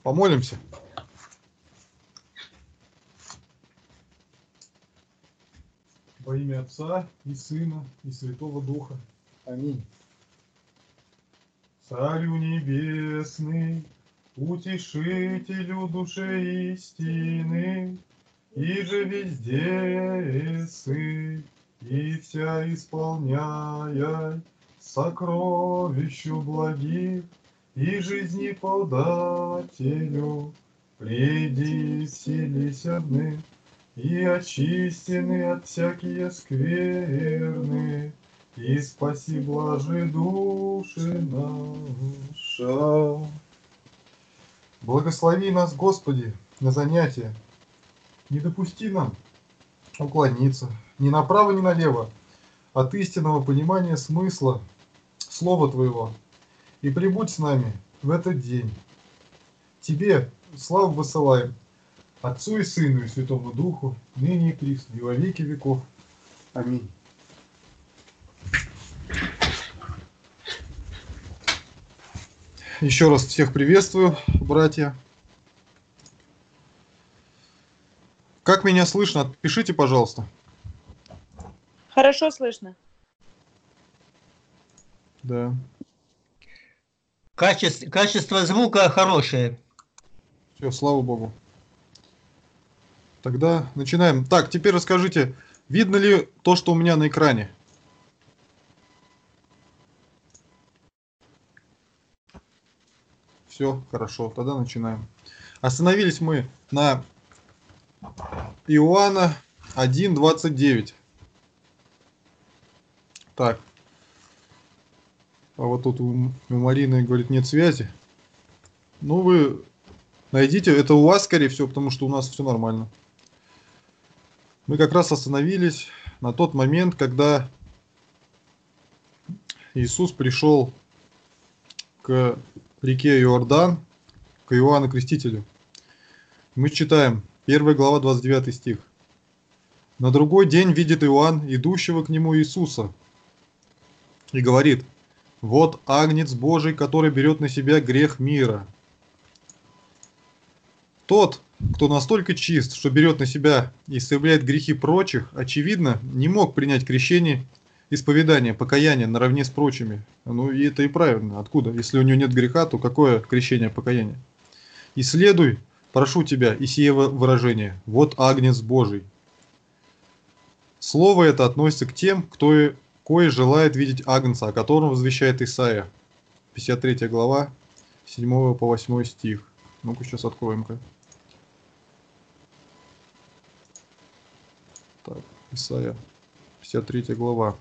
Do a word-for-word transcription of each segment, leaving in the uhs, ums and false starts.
Помолимся. Во имя Отца и Сына и Святого Духа. Аминь. Царю небесный, утешителю души истины, и же везде сы, и вся исполняя сокровищу благих, и жизни подателю, приди вселись одни, и очистены от всякие скверны, и спаси блажи души наша. Благослови нас, Господи, на занятия. Не допусти нам уклониться ни направо, ни налево от истинного понимания смысла Слова Твоего. И прибудь с нами в этот день. Тебе славу высылаем, Отцу и Сыну и Святому Духу, ныне и присно, и во веки веков. Аминь. Еще раз всех приветствую, братья. Как меня слышно? Отпишите, пожалуйста. Хорошо слышно. Да. Качество, качество звука хорошее. Все, слава Богу. Тогда начинаем. Так, теперь расскажите, видно ли то, что у меня на экране? Все, хорошо, тогда начинаем. Остановились мы на Иоанна один двадцать девять. Так. А вот тут у, у Марины, говорит, нет связи. Ну, вы найдите, это у вас, скорее всего, потому что у нас все нормально. Мы как раз остановились на тот момент, когда Иисус пришел к реке Иордан, к Иоанну Крестителю. Мы читаем, первая глава, двадцать девятый стих. На другой день видит Иоанн идущего к нему Иисуса и говорит: вот Агнец Божий, который берет на себя грех мира. Тот, кто настолько чист, что берет на себя и истребляет грехи прочих, очевидно, не мог принять крещение, исповедание, покаяние наравне с прочими. Ну и это и правильно. Откуда? Если у него нет греха, то какое крещение, покаяние? Исследуй, прошу тебя, и сие выражение: вот Агнец Божий. Слово это относится к тем, кто кое желает видеть Агнца, о котором возвещает Исаия. пятьдесят третья глава, с седьмого по восьмой стих. Ну-ка, сейчас откроем-ка. Так, Исаия, пятьдесят третья глава.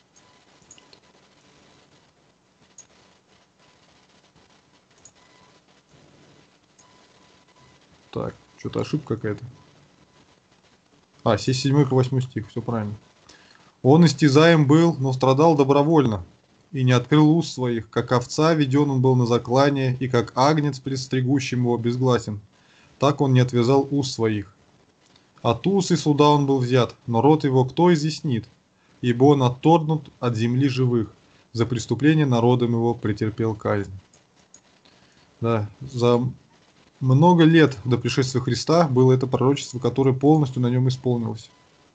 Так, что-то ошибка какая-то. А, с седьмого по восьмой стих, все правильно. Он истязаем был, но страдал добровольно, и не открыл уст своих, как овца веден он был на заклание, и как агнец пред стригущим его безгласен, так он не отвязал уст своих. От уз и суда он был взят, но рот его кто изъяснит? Ибо он отторгнут от земли живых, за преступление народом его претерпел казнь. Да, за много лет до пришествия Христа было это пророчество, которое полностью на нем исполнилось.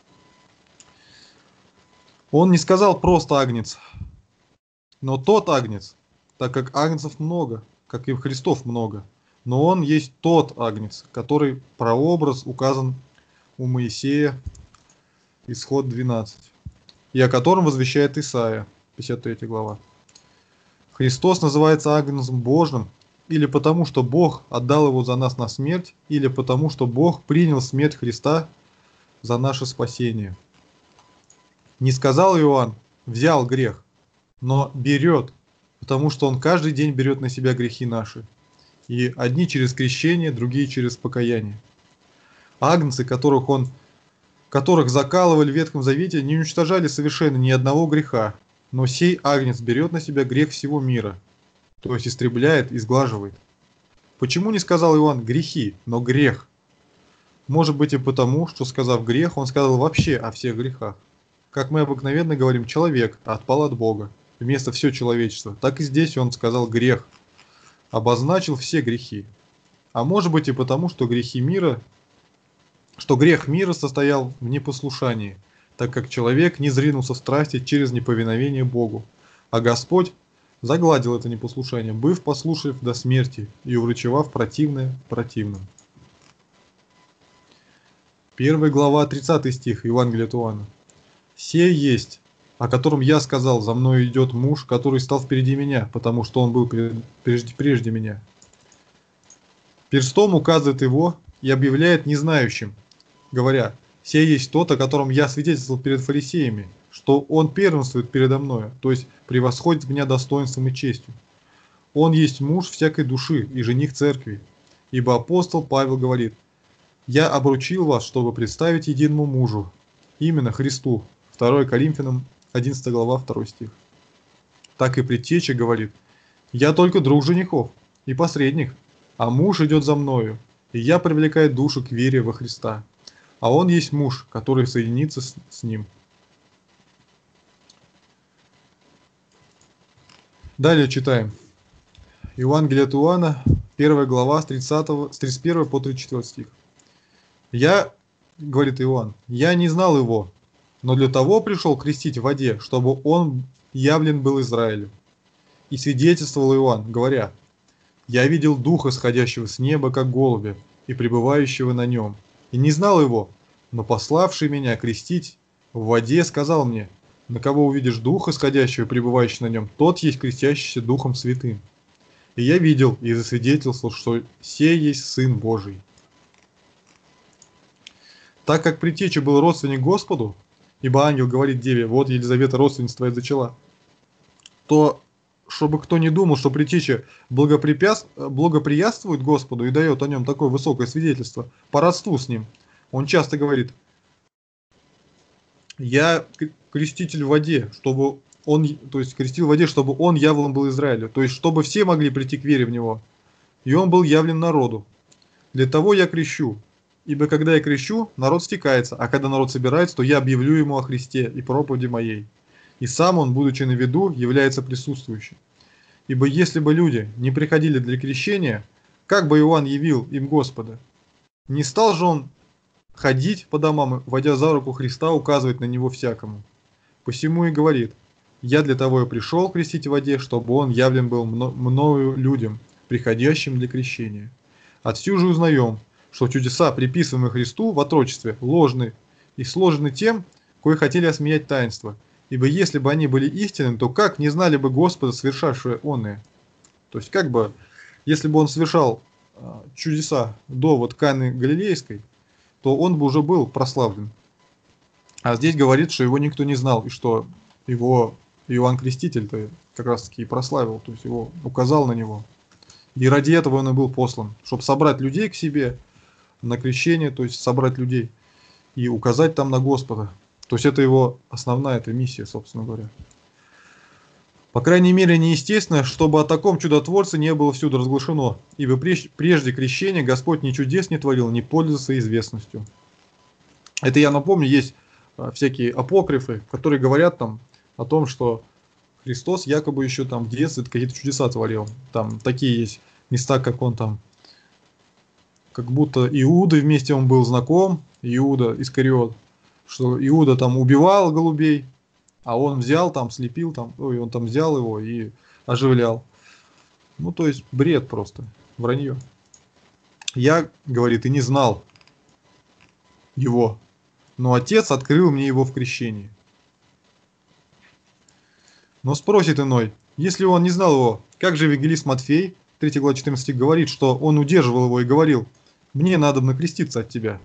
Он не сказал просто агнец, но тот агнец, так как агнцев много, как и Христов много, но он есть тот агнец, который прообраз указан у Моисея, исход двенадцать, и о котором возвещает Исаия, пятьдесят третья глава. Христос называется агнцем Божьим или потому, что Бог отдал его за нас на смерть, или потому, что Бог принял смерть Христа за наше спасение. Не сказал Иоанн: взял грех, но берет, потому что он каждый день берет на себя грехи наши. И одни через крещение, другие через покаяние. Агнцы, которых он, которых закалывали в Ветхом Завете, не уничтожали совершенно ни одного греха, но сей агнец берет на себя грех всего мира, то есть истребляет и сглаживает. Почему не сказал Иоанн грехи, но грех? Может быть и потому, что, сказав грех, он сказал вообще о всех грехах. Как мы обыкновенно говорим, человек отпал от Бога, вместо все человечество, так и здесь он сказал грех, обозначил все грехи. а может быть и потому, что грехи мира, что грех мира состоял в непослушании, так как человек не зринулся в страсти через неповиновение Богу, а Господь загладил это непослушание, быв послушлив до смерти и уврачевав противное противным. Первая глава, тридцатый стих Евангелия от Иоанна. «Сей есть, о котором я сказал, за мной идет муж, который стал впереди меня, потому что он был прежде, прежде меня». Перстом указывает его и объявляет незнающим, говоря: «Сей есть тот, о котором я свидетельствовал перед фарисеями, что он первенствует передо мною, то есть превосходит меня достоинством и честью. Он есть муж всякой души и жених церкви, ибо апостол Павел говорит: я обручил вас, чтобы представить единому мужу, именно Христу». второе Коринфянам, одиннадцатая глава, второй стих. Так и предтеча говорит: «Я только друг женихов и посредник, а муж идет за мною, и я привлекаю душу к вере во Христа, а он есть муж, который соединится с, с ним». Далее читаем. Евангелие от Иоанна, первая глава, с, тридцатого, с тридцать первого по тридцать четвёртый стих. «Я, — говорит Иоанн, — я не знал его, но для того пришел крестить в воде, чтобы он явлен был Израилю. И свидетельствовал Иоанн, говоря: я видел Духа, сходящего с неба, как голубя, и пребывающего на нем, и не знал его, но пославший меня крестить в воде сказал мне: на кого увидишь Духа, сходящего и пребывающего на нем, тот есть крестящийся Духом Святым. И я видел и засвидетельствовал, что сей есть Сын Божий». Так как предтеча был родственник Господу, ибо ангел говорит деве: вот Елизавета родственница твоя зачала, то, чтобы кто не думал, что предтеча благопрепятств... благоприятствует Господу и дает о нем такое высокое свидетельство по родству с ним, он часто говорит: я креститель в воде, чтобы он, то есть крестил в воде, чтобы он явлен был Израилю, то есть чтобы все могли прийти к вере в него, и он был явлен народу. Для того я крещу, ибо когда я крещу, народ стекается, а когда народ собирается, то я объявлю ему о Христе и проповеди моей. И сам он, будучи на виду, является присутствующим. Ибо если бы люди не приходили для крещения, как бы Иоанн явил им Господа? Не стал же он ходить по домам, водя за руку Христа, указывать на него всякому. Посему и говорит: я для того и пришел крестить в воде, чтобы он явлен был мною людям, приходящим для крещения. Отсюда же узнаем, что чудеса, приписываемые Христу в отрочестве, ложны и сложены тем, кои хотели осмеять таинство. Ибо если бы они были истинными, то как не знали бы Господа, совершавшего оные? То есть, как бы, если бы он совершал э, чудеса до вот Каны Галилейской, то он бы уже был прославлен. А здесь говорит, что его никто не знал, и что его Иоанн Креститель-то как раз-таки и прославил, то есть его указал на него. И ради этого он и был послан, чтобы собрать людей к себе на крещение, то есть собрать людей и указать там на Господа. То есть это его основная эта миссия, собственно говоря. По крайней мере, неестественно, чтобы о таком чудотворце не было всюду разглашено, ибо прежде крещения Господь ни чудес не творил, ни пользовался известностью. Это, я напомню, есть всякие апокрифы, которые говорят там о том, что Христос якобы еще там в детстве какие-то чудеса творил. Там такие есть места, как он там, как будто Иудой вместе он был знаком, Иуда Искариот, что Иуда там убивал голубей, а он взял там, слепил там, ой, он там взял его и оживлял. Ну, то есть бред просто, вранье. Я, говорит, и не знал его, но Отец открыл мне его в крещении. Но спросит иной: если он не знал его, как же евангелист Матфей, третья глава, четырнадцатый стих, говорит, что он удерживал его и говорил: мне надобно креститься от тебя.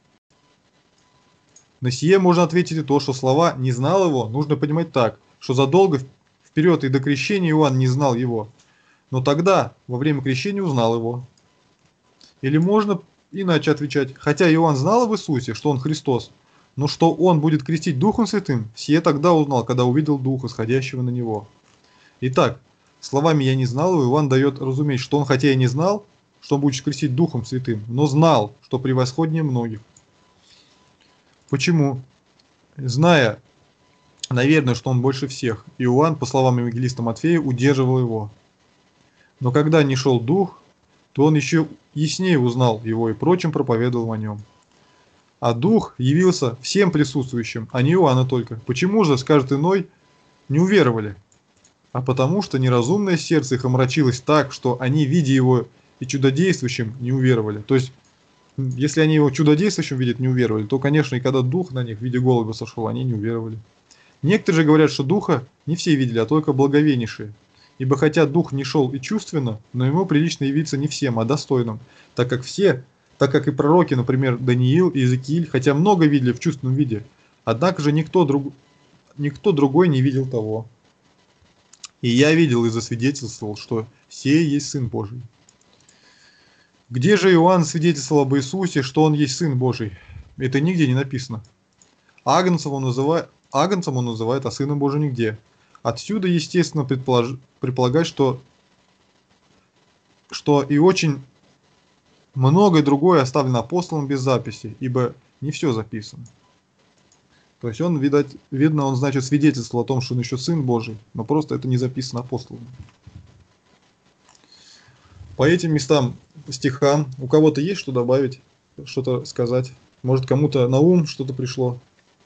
На сие можно ответить и то, что слова «не знал его» нужно понимать так, что задолго вперед и до крещения Иоанн не знал его, но тогда, во время крещения, узнал его. Или можно иначе отвечать: хотя Иоанн знал об Иисусе, что он Христос, но что он будет крестить Духом Святым, сие тогда узнал, когда увидел Духа, сходящего на него. Итак, словами «я не знал его» Иоанн дает разуметь, что он хотя и не знал, что он будет крестить Духом Святым, но знал, что превосходнее многих. Почему? Зная, наверное, что он больше всех, Иоанн, по словам евангелиста Матфея, удерживал его. Но когда не шел Дух, то он еще яснее узнал его и прочим проповедовал о нем. А Дух явился всем присутствующим, а не Иоанна только. Почему же, скажет иной, не уверовали? А потому что неразумное сердце их омрачилось так, что они, видя его и чудодействующим, не уверовали. То есть, если они его чудодействующим видят, не уверовали, то, конечно, и когда Дух на них в виде голубя сошел, они не уверовали. Некоторые же говорят, что Духа не все видели, а только благовейнейшие. Ибо хотя Дух не шел и чувственно, но ему прилично явиться не всем, а достойным, так как все, так как и пророки, например, Даниил и Иезекииль, хотя много видели в чувственном виде, однако же никто, друг, никто другой не видел того. И я видел и засвидетельствовал, что сей есть Сын Божий. Где же Иоанн свидетельствовал об Иисусе, что Он есть Сын Божий? Это нигде не написано. Агнцем он называет, агнцем он называет, а Сыном Божиим нигде. Отсюда, естественно, предполож... предполагать, что, что и очень многое другое оставлено апостолом без записи, ибо не все записано. То есть он, видать, видно, он, значит, свидетельствовал о том, что он еще Сын Божий, но просто это не записано апостолом. По этим местам, стихам, у кого-то есть что добавить, что-то сказать? Может, кому-то на ум что-то пришло?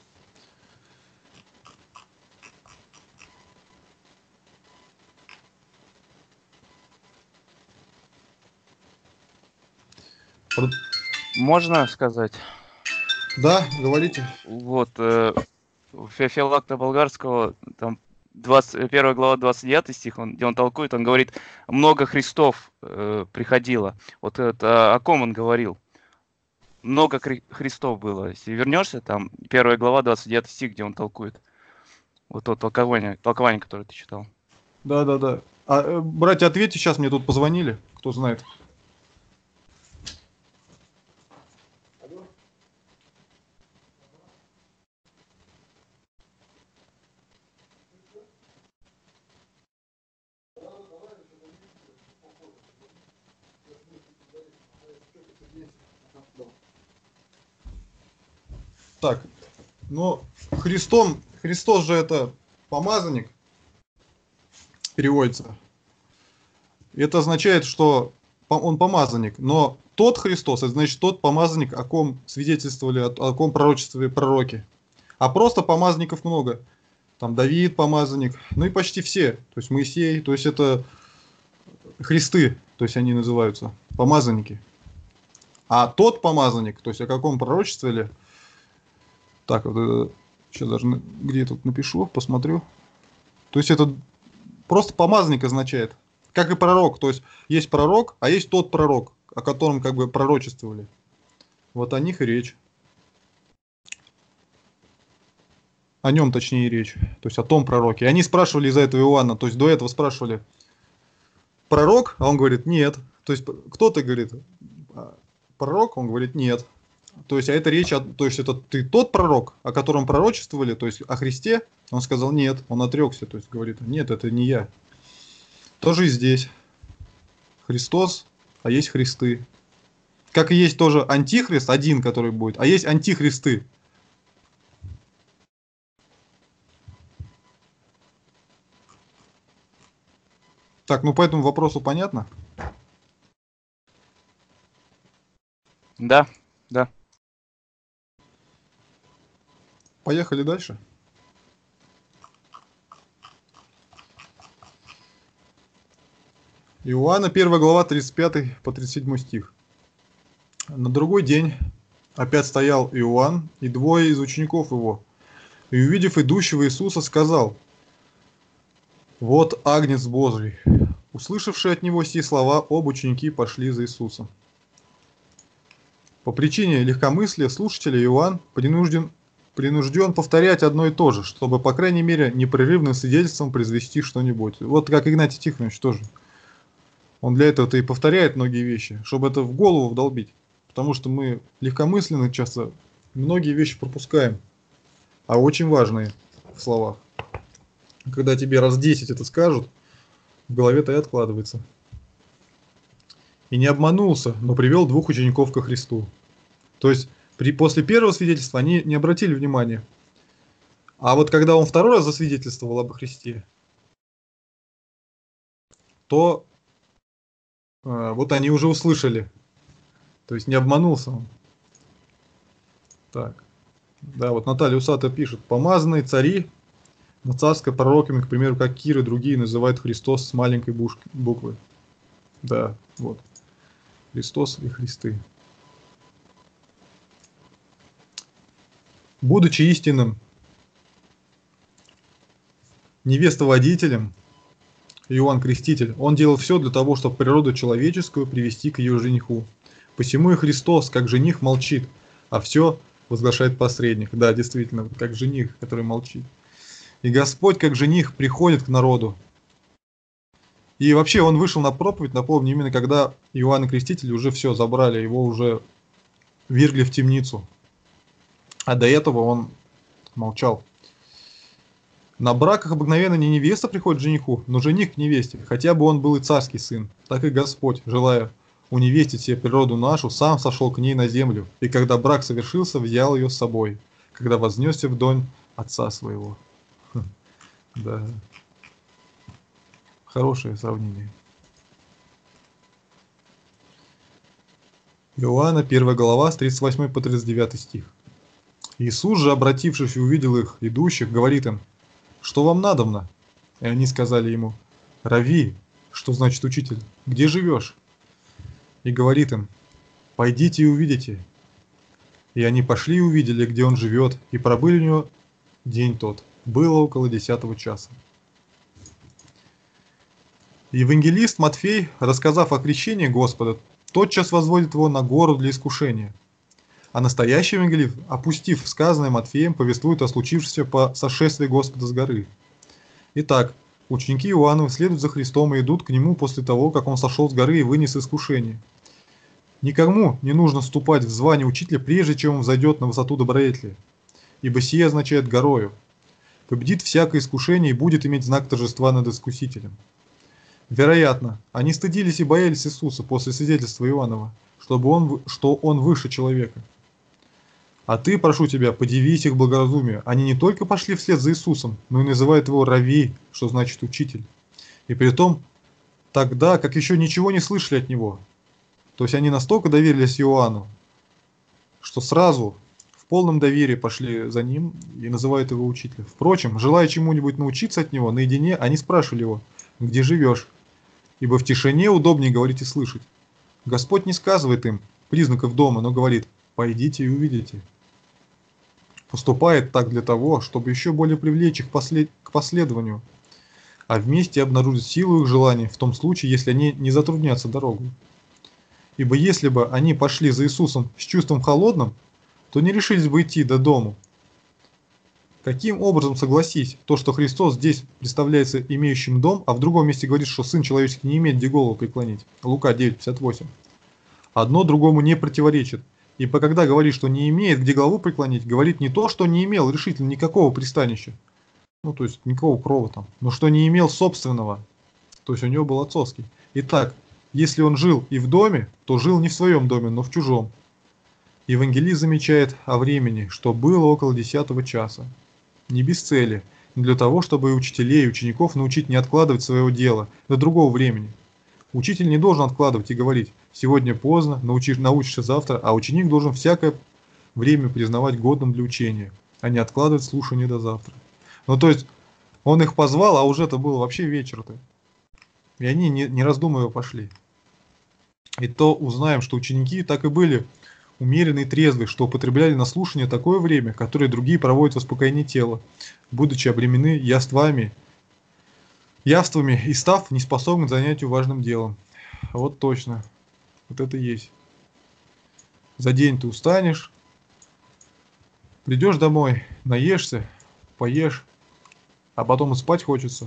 Можно сказать? Да, говорите. Вот, э, у Фе- Феофилакта Болгарского, там двадцать, первая глава, двадцать девятый стих, он, где он толкует, он говорит, много Христов э, приходило. Вот это о ком он говорил? Много Хри- Христов было. Если вернешься, там первая глава, двадцать девятый стих, где он толкует. Вот то толкование, толкование, которое ты читал. Да, да, да. А, э, братья, ответьте, сейчас мне тут позвонили, кто знает. Так, ну, Христом, Христос же это помазанник, переводится. Это означает, что по- он помазанник, но тот Христос, это значит тот помазанник, о ком свидетельствовали, о, о ком пророчествовали пророки. А просто помазанников много. Там Давид помазанник, ну и почти все. То есть Моисей, то есть это Христы, то есть они называются помазанники. А тот помазанник, то есть о каком пророчествовали, так, вот, сейчас даже где я тут напишу, посмотрю. То есть это просто помазанник означает. Как и пророк. То есть есть пророк, а есть тот пророк, о котором как бы пророчествовали. Вот о них и речь. О нем точнее речь. То есть о том пророке. И они спрашивали из-за этого Иоанна. То есть до этого спрашивали, пророк? А он говорит, нет. То есть кто-то говорит, пророк? Он говорит, нет. То есть, а это речь, о, то есть это ты тот пророк, о котором пророчествовали, то есть о Христе? Он сказал, нет. Он отрекся, то есть говорит, нет, это не я. Тоже и здесь. Христос, а есть Христы. Как и есть тоже антихрист, один, который будет, а есть антихристы. Так, ну по этому вопросу понятно? Да, да. Поехали дальше. Иоанна, первая глава, тридцать пятый по тридцать седьмой стих. На другой день опять стоял Иоанн и двое из учеников его. И, увидев идущего Иисуса, сказал, вот Агнец Божий. Услышавшие от него сии слова, оба ученики пошли за Иисусом. По причине легкомыслия слушателя Иоанн принужден, принужден повторять одно и то же, чтобы, по крайней мере, непрерывным свидетельством произвести что-нибудь. Вот как Игнатий Тихонович тоже. Он для этого-то и повторяет многие вещи, чтобы это в голову вдолбить. Потому что мы легкомысленно часто многие вещи пропускаем, а очень важные в словах. Когда тебе раз десять это скажут, в голове-то и откладывается. И не обманулся, но привел двух учеников ко Христу. То есть при, после первого свидетельства они не обратили внимания. А вот когда он второй раз засвидетельствовал об Христе, то А, вот они уже услышали. То есть не обманулся он. Так. Да, вот Наталья Усатая пишет. Помазанные цари на царской пророками, к примеру, как Кир и другие, называют Христос с маленькой буквы. Да, вот. Христос и Христы. Будучи истинным невестоводителем, Иоанн Креститель, он делал все для того, чтобы природу человеческую привести к ее жениху. Посему и Христос, как жених, молчит, а все возглашает посредник. Да, действительно, как жених, который молчит. И Господь, как жених, приходит к народу. И вообще он вышел на проповедь, напомню, именно когда Иоанна Креститель уже все забрали, его уже вергли в темницу. А до этого он молчал. На браках обыкновенно не невеста приходит к жениху, но жених к невесте, хотя бы он был и царский сын. Так и Господь, желая уневестить себе природу нашу, сам сошел к ней на землю, и когда брак совершился, взял ее с собой, когда вознесся в дом отца своего. Хм, да. Хорошее сравнение. Иоанна, первая глава, с тридцать восьмого по тридцать девятый стих. Иисус же, обратившись и увидел их, идущих, говорит им: «Что вам надобно?» И они сказали ему: «Рави», что значит учитель, «где живешь?» И говорит им: «Пойдите и увидите». И они пошли и увидели, где он живет, и пробыли у него день тот. Было около десятого часа. Евангелист Матфей, рассказав о крещении Господа, тотчас возводит его на гору для искушения. А настоящий евангелист, опустив сказанное Матфеем, повествует о случившемся по сошествии Господа с горы. Итак, ученики Иоаннова следуют за Христом и идут к нему после того, как он сошел с горы и вынес искушение. Никому не нужно вступать в звание учителя, прежде чем он взойдет на высоту добродетели, ибо сие означает горою. Победит всякое искушение и будет иметь знак торжества над искусителем. Вероятно, они стыдились и боялись Иисуса после свидетельства Иоаннова, чтобы он, что он выше человека. А ты, прошу тебя, подивись их благоразумию. Они не только пошли вслед за Иисусом, но и называют его Рави, что значит учитель. И при том тогда, как еще ничего не слышали от него. То есть они настолько доверились Иоанну, что сразу в полном доверии пошли за ним и называют его учителем. Впрочем, желая чему-нибудь научиться от него, наедине они спрашивали его: «Где живешь?» Ибо в тишине удобнее говорить и слышать. Господь не сказывает им признаков дома, но говорит: «Пойдите и увидите». Поступает так для того, чтобы еще более привлечь их послед... к последованию, а вместе обнаружить силу их желаний в том случае, если они не затруднятся дорогу. Ибо если бы они пошли за Иисусом с чувством холодным, то не решились бы идти до дому. Каким образом, согласись, то, что Христос здесь представляется имеющим дом, а в другом месте говорит, что Сын Человеческий не имеет где голову преклонить. Лука девять пятьдесят восемь. Одно другому не противоречит. Ибо когда говорит, что не имеет где голову преклонить, говорит не то, что не имел решительно никакого пристанища, ну то есть никакого крова там, но что не имел собственного, то есть у него был отцовский. Итак, если он жил и в доме, то жил не в своем доме, но в чужом. Евангелист замечает о времени, что было около десятого часа. Не без цели, но для того, чтобы и учителей, и учеников научить не откладывать своего дела до другого времени. Учитель не должен откладывать и говорить: «Сегодня поздно, научишь, научишься завтра», а ученик должен всякое время признавать годным для учения, а не откладывать слушание до завтра. Ну то есть он их позвал, а уже это было вообще вечер-то. И они, не, не раздумывая, пошли. И то узнаем, что ученики так и были умеренны и трезвы, что употребляли на слушание такое время, которое другие проводят в успокоении тела, будучи обременены яствами, явствами и став неспособны к занятию важным делом. Вот точно. Вот это и есть. За день ты устанешь, придешь домой, наешься, поешь, а потом и спать хочется.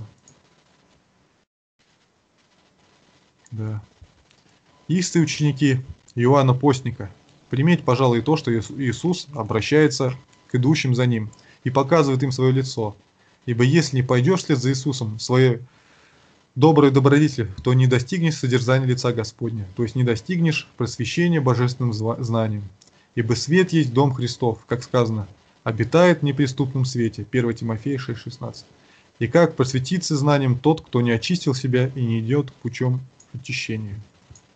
Да. Истые ученики Иоанна Постника, приметь, пожалуй, то, что Иисус обращается к идущим за Ним и показывает им свое лицо. Ибо если не пойдешь вслед за Иисусом в своей доброй добродетели, то не достигнешь содержания лица Господня, то есть не достигнешь просвещения божественным знанием. Ибо свет есть дом Христов, как сказано, обитает в неприступном свете. первое Тимофея шесть шестнадцать. И как просветиться знанием тот, кто не очистил себя и не идет путем очищения.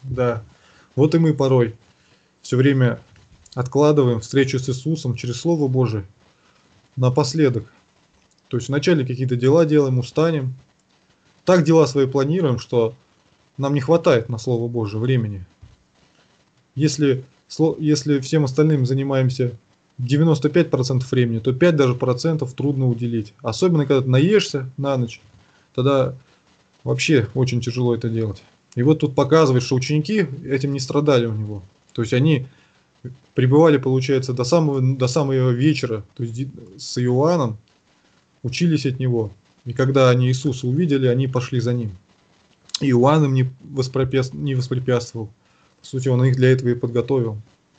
Да. Вот и мы порой все время откладываем встречу с Иисусом через Слово Божие напоследок. То есть вначале какие-то дела делаем, устанем. Так дела свои планируем, что нам не хватает на Слово Божие времени. Если, если всем остальным занимаемся девяносто пять процентов времени, то пять даже процентов трудно уделить. Особенно, когда ты наешься на ночь, тогда вообще очень тяжело это делать. И вот тут показывает, что ученики этим не страдали у него. То есть они пребывали, получается, до самого, до самого вечера, то есть с Иоанном, учились от него. И когда они Иисуса увидели, они пошли за ним. И Иоанн им не воспрепятствовал, не воспрепятствовал. По сути, он их для этого и подготовил.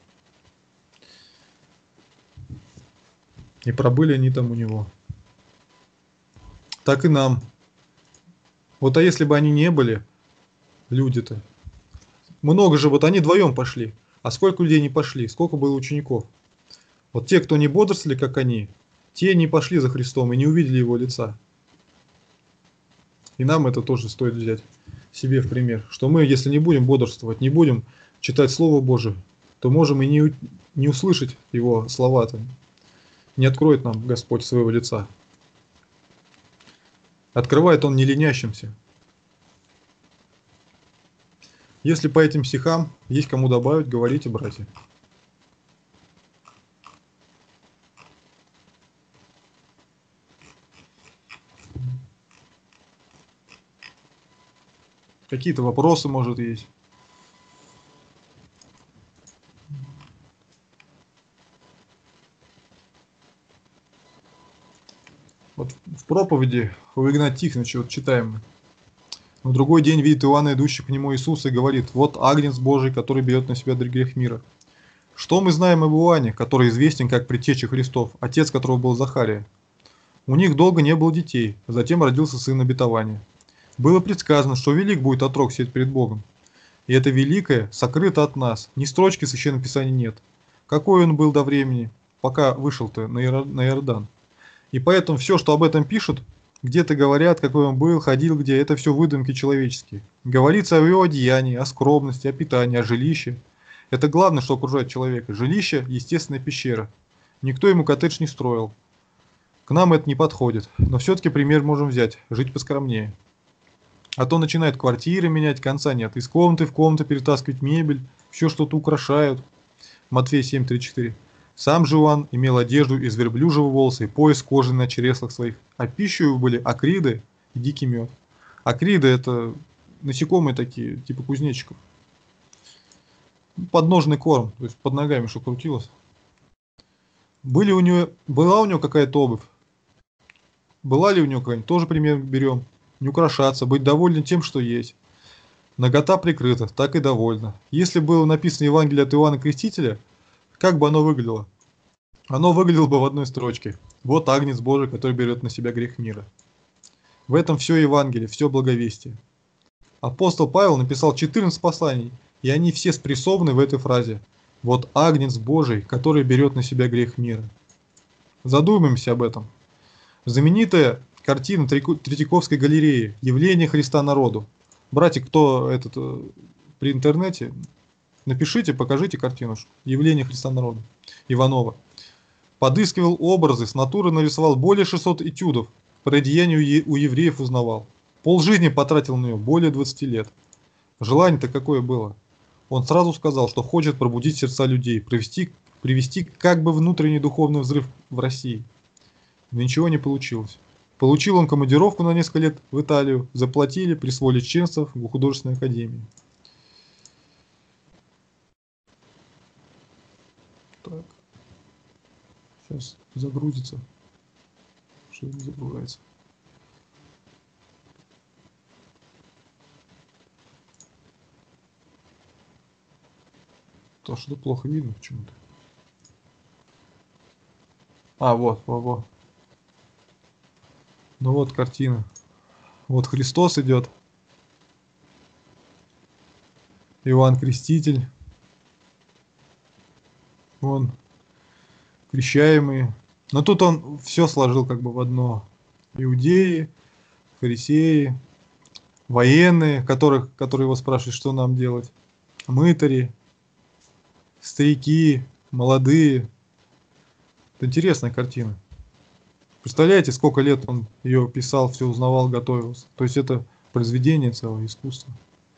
И пробыли они там у него. Так и нам. Вот а если бы они не были, люди-то, много же, вот они вдвоем пошли. А сколько людей не пошли? Сколько было учеников? Вот те, кто не бодрствовали, как они, те не пошли за Христом и не увидели его лица. И нам это тоже стоит взять себе в пример. Что мы, если не будем бодрствовать, не будем читать Слово Божие, то можем и не, не услышать его слова-то. Не откроет нам Господь своего лица. Открывает он не ленящимся. Если по этим стихам есть кому добавить, говорите, братья. Какие-то вопросы, может, есть? Вот в проповеди у Игнатия Тихоновича вот читаем. На другой день видит Иоанна, идущий к нему Иисуса, и говорит: вот Агнец Божий, который берет на себя грех мира. Что мы знаем об Иоанне, который известен как предтеча Христов, отец которого был Захария? У них долго не было детей, затем родился сын обетования. Было предсказано, что велик будет отрок сидеть перед Богом. И это великое сокрыто от нас, ни строчки в Священном Писании нет. Какой он был до времени, пока вышел-то на Иордан. И поэтому все, что об этом пишут, где-то говорят, какой он был, ходил где, это все выдумки человеческие. Говорится о его одеянии, о скромности, о питании, о жилище. Это главное, что окружает человека. Жилище – естественная пещера. Никто ему коттедж не строил. К нам это не подходит. Но все-таки пример можем взять. Жить поскромнее. А то начинают квартиры менять, конца нет. Из комнаты в комнату перетаскивать мебель, все что-то украшают. Матфея семь тридцать четыре. Сам же Иоанн имел одежду из верблюжьего волоса и пояс кожи на чреслах своих. А пищей его были акриды и дикий мед. Акриды – это насекомые такие, типа кузнечиков. Подножный корм, то есть под ногами что крутилось. Были у него, была у него какая-то обувь? Была ли у него какая-нибудь? Тоже пример берем. Не украшаться, быть довольным тем, что есть. Нагота прикрыта, так и довольна. Если было написано Евангелие от Иоанна Крестителя, как бы оно выглядело? Оно выглядело бы в одной строчке. Вот Агнец Божий, который берет на себя грех мира. В этом все Евангелие, все благовестие. Апостол Павел написал четырнадцать посланий, и они все спрессованы в этой фразе. Вот Агнец Божий, который берет на себя грех мира. Задумаемся об этом. Знаменитая картина Третьяковской галереи «Явление Христа народу». Братья, кто этот при интернете, напишите, покажите картину «Явление Христа народу» Иванова. Подыскивал образы, с натуры нарисовал более шестисот этюдов, про деяния у евреев узнавал. Полжизни потратил на нее, более двадцати лет. Желание-то какое было? Он сразу сказал, что хочет пробудить сердца людей, привести, привести как бы внутренний духовный взрыв в России. Но ничего не получилось. Получил он командировку на несколько лет в Италию, заплатили, присвоили членство в художественной академии. Так. Сейчас загрузится. Что не загружается? То что-то плохо видно почему-то. А, вот, вот, вот. Ну вот картина. Вот Христос идет. Иоанн Креститель. Вон крещаемые. Но тут он все сложил как бы в одно. Иудеи, фарисеи, военные, которых, которые его спрашивают, что нам делать. мытари, старики, молодые. Это интересная картина. Представляете, сколько лет он ее писал, все узнавал, готовился. То есть это произведение целое, искусство.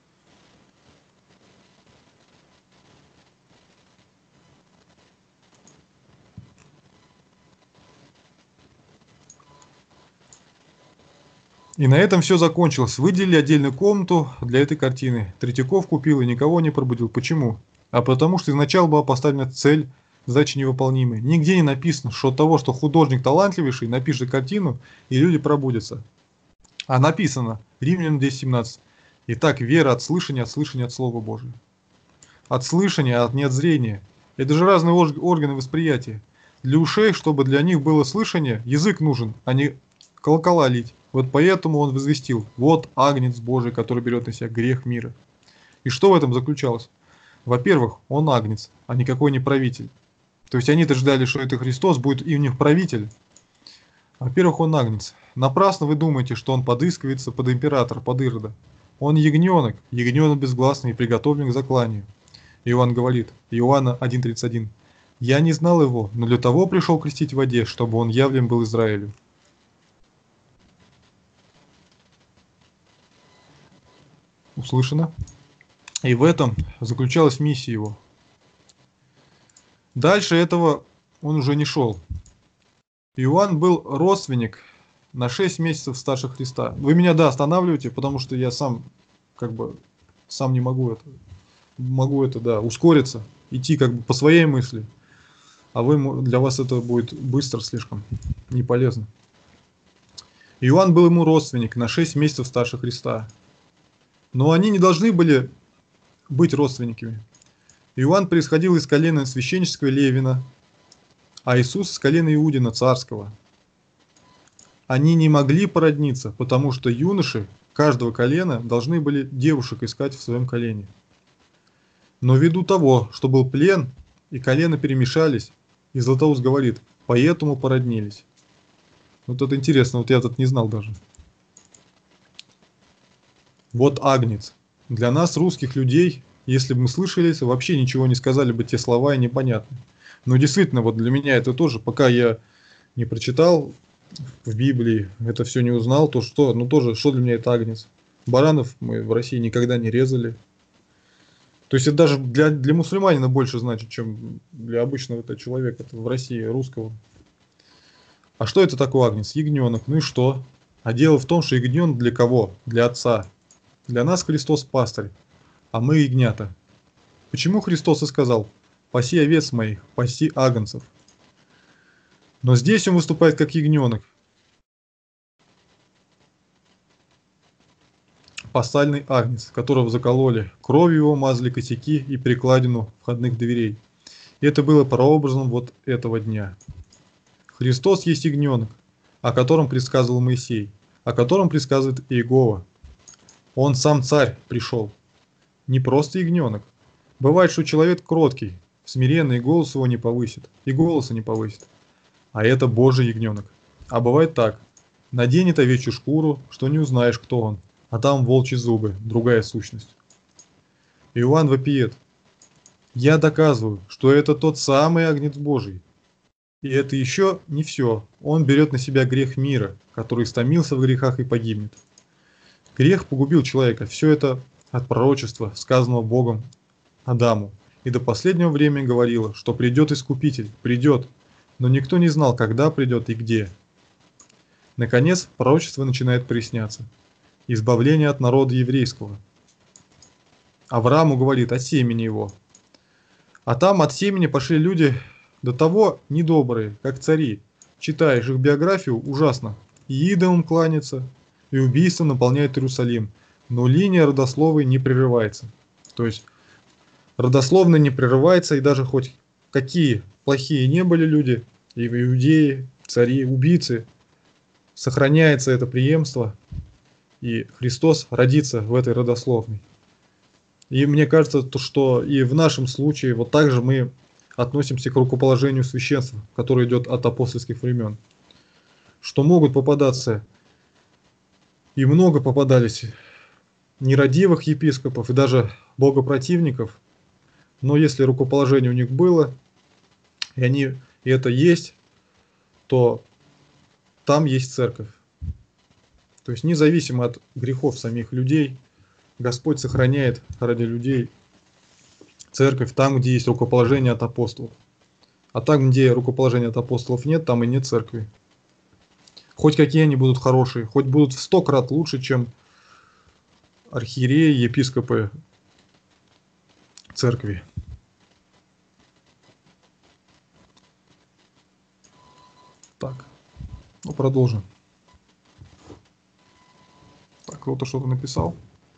И на этом все закончилось. Выделили отдельную комнату для этой картины. Третьяков купил и никого не пробудил. Почему? А потому что изначально была поставлена цель, задача невыполнимая. Нигде не написано, что от того, что художник талантливейший, напишет картину, и люди пробудятся. А написано, Римлянам десять семнадцать. Итак, вера от слышания, от слышания от Слова Божия. От слышания, от не от зрения. Это же разные органы восприятия. Для ушей, чтобы для них было слышание, язык нужен, а не колокола лить. Вот поэтому он возвестил: вот Агнец Божий, который берет на себя грех мира. И что в этом заключалось? Во-первых, он Агнец, а никакой не правитель. То есть они-то ждали, что это Христос будет и у них правитель. Во-первых, он Агнец. Напрасно вы думаете, что он подыскивается под императора, под Ирода. Он ягненок, ягненок безгласный и приготовлен к закланию. Иоанн говорит, Иоанна один тридцать один. Я не знал его, но для того пришел крестить в воде, чтобы он явлен был Израилю. Услышано. И в этом заключалась миссия его. Дальше этого он уже не шел. Иоанн был родственник на шесть месяцев старше Христа. Вы меня, да, останавливаете, потому что я сам, как бы, сам не могу это, могу это, да, ускориться, идти как бы по своей мысли. А вы, для вас это будет быстро слишком, не полезно. Иоанн был ему родственник на шесть месяцев старше Христа. Но они не должны были быть родственниками. Иоанн происходил из колена священнического Левина, а Иисус из колена Иудина царского. Они не могли породниться, потому что юноши каждого колена должны были девушек искать в своем колене. Но ввиду того, что был плен, и колена перемешались, и Златоуст говорит, поэтому породнились. Вот это интересно, вот я тут не знал даже. Вот Агнец. Для нас, русских людей, если бы мы слышали, вообще ничего не сказали бы те слова и непонятно. Но действительно, вот для меня это тоже, пока я не прочитал в Библии, это все не узнал, то что, ну тоже, что для меня это Агнец? Баранов мы в России никогда не резали. То есть это даже для, для мусульманина больше значит, чем для обычного -то человека в России, русского. А что это такое Агнец? Ягненок. Ну и что? А дело в том, что ягненок для кого? Для Отца. Для нас Христос пастырь, а мы ягнята. Почему Христос и сказал, паси овец моих, паси агнцев? Но здесь он выступает как ягненок. Пасхальный агнец, которого закололи, кровью его мазали косяки и перекладину входных дверей. И это было прообразом вот этого дня. Христос есть ягненок, о котором предсказывал Моисей, о котором предсказывает Иегова. Он сам царь пришел. Не просто ягненок. Бывает, что человек кроткий, смиренный, голос его не повысит, и голоса не повысит. А это Божий ягненок. А бывает так. Наденет овечью шкуру, что не узнаешь, кто он, а там волчьи зубы, другая сущность. Иоанн вопиет. Я доказываю, что это тот самый Агнец Божий. И это еще не все. Он берет на себя грех мира, который стомился в грехах и погибнет. Грех погубил человека. Все это от пророчества, сказанного Богом Адаму. И до последнего времени говорило, что придет Искупитель, придет, но никто не знал, когда придет и где. Наконец, пророчество начинает проясняться. Избавление от народа еврейского. Аврааму говорит о семени его. А там от семени пошли люди до того недобрые, как цари. Читаешь их биографию, ужасно. И идолам кланяться, и убийство наполняет Иерусалим. Но линия родословой не прерывается. То есть родословная не прерывается, и даже хоть какие плохие не были люди, и иудеи, цари, убийцы, сохраняется это преемство, и Христос родится в этой родословной. И мне кажется, то, что и в нашем случае вот так же мы относимся к рукоположению священства, которое идет от апостольских времен. Что могут попадаться, и много попадались нерадивых епископов и даже богопротивников, но если рукоположение у них было, и они и это есть, то там есть церковь. То есть независимо от грехов самих людей, Господь сохраняет ради людей церковь там, где есть рукоположение от апостолов. А там, где рукоположения от апостолов нет, там и нет церкви. Хоть какие они будут хорошие, хоть будут в сто крат лучше, чем архиереи, епископы церкви. Так, ну продолжим. Так, кто-то что-то написал.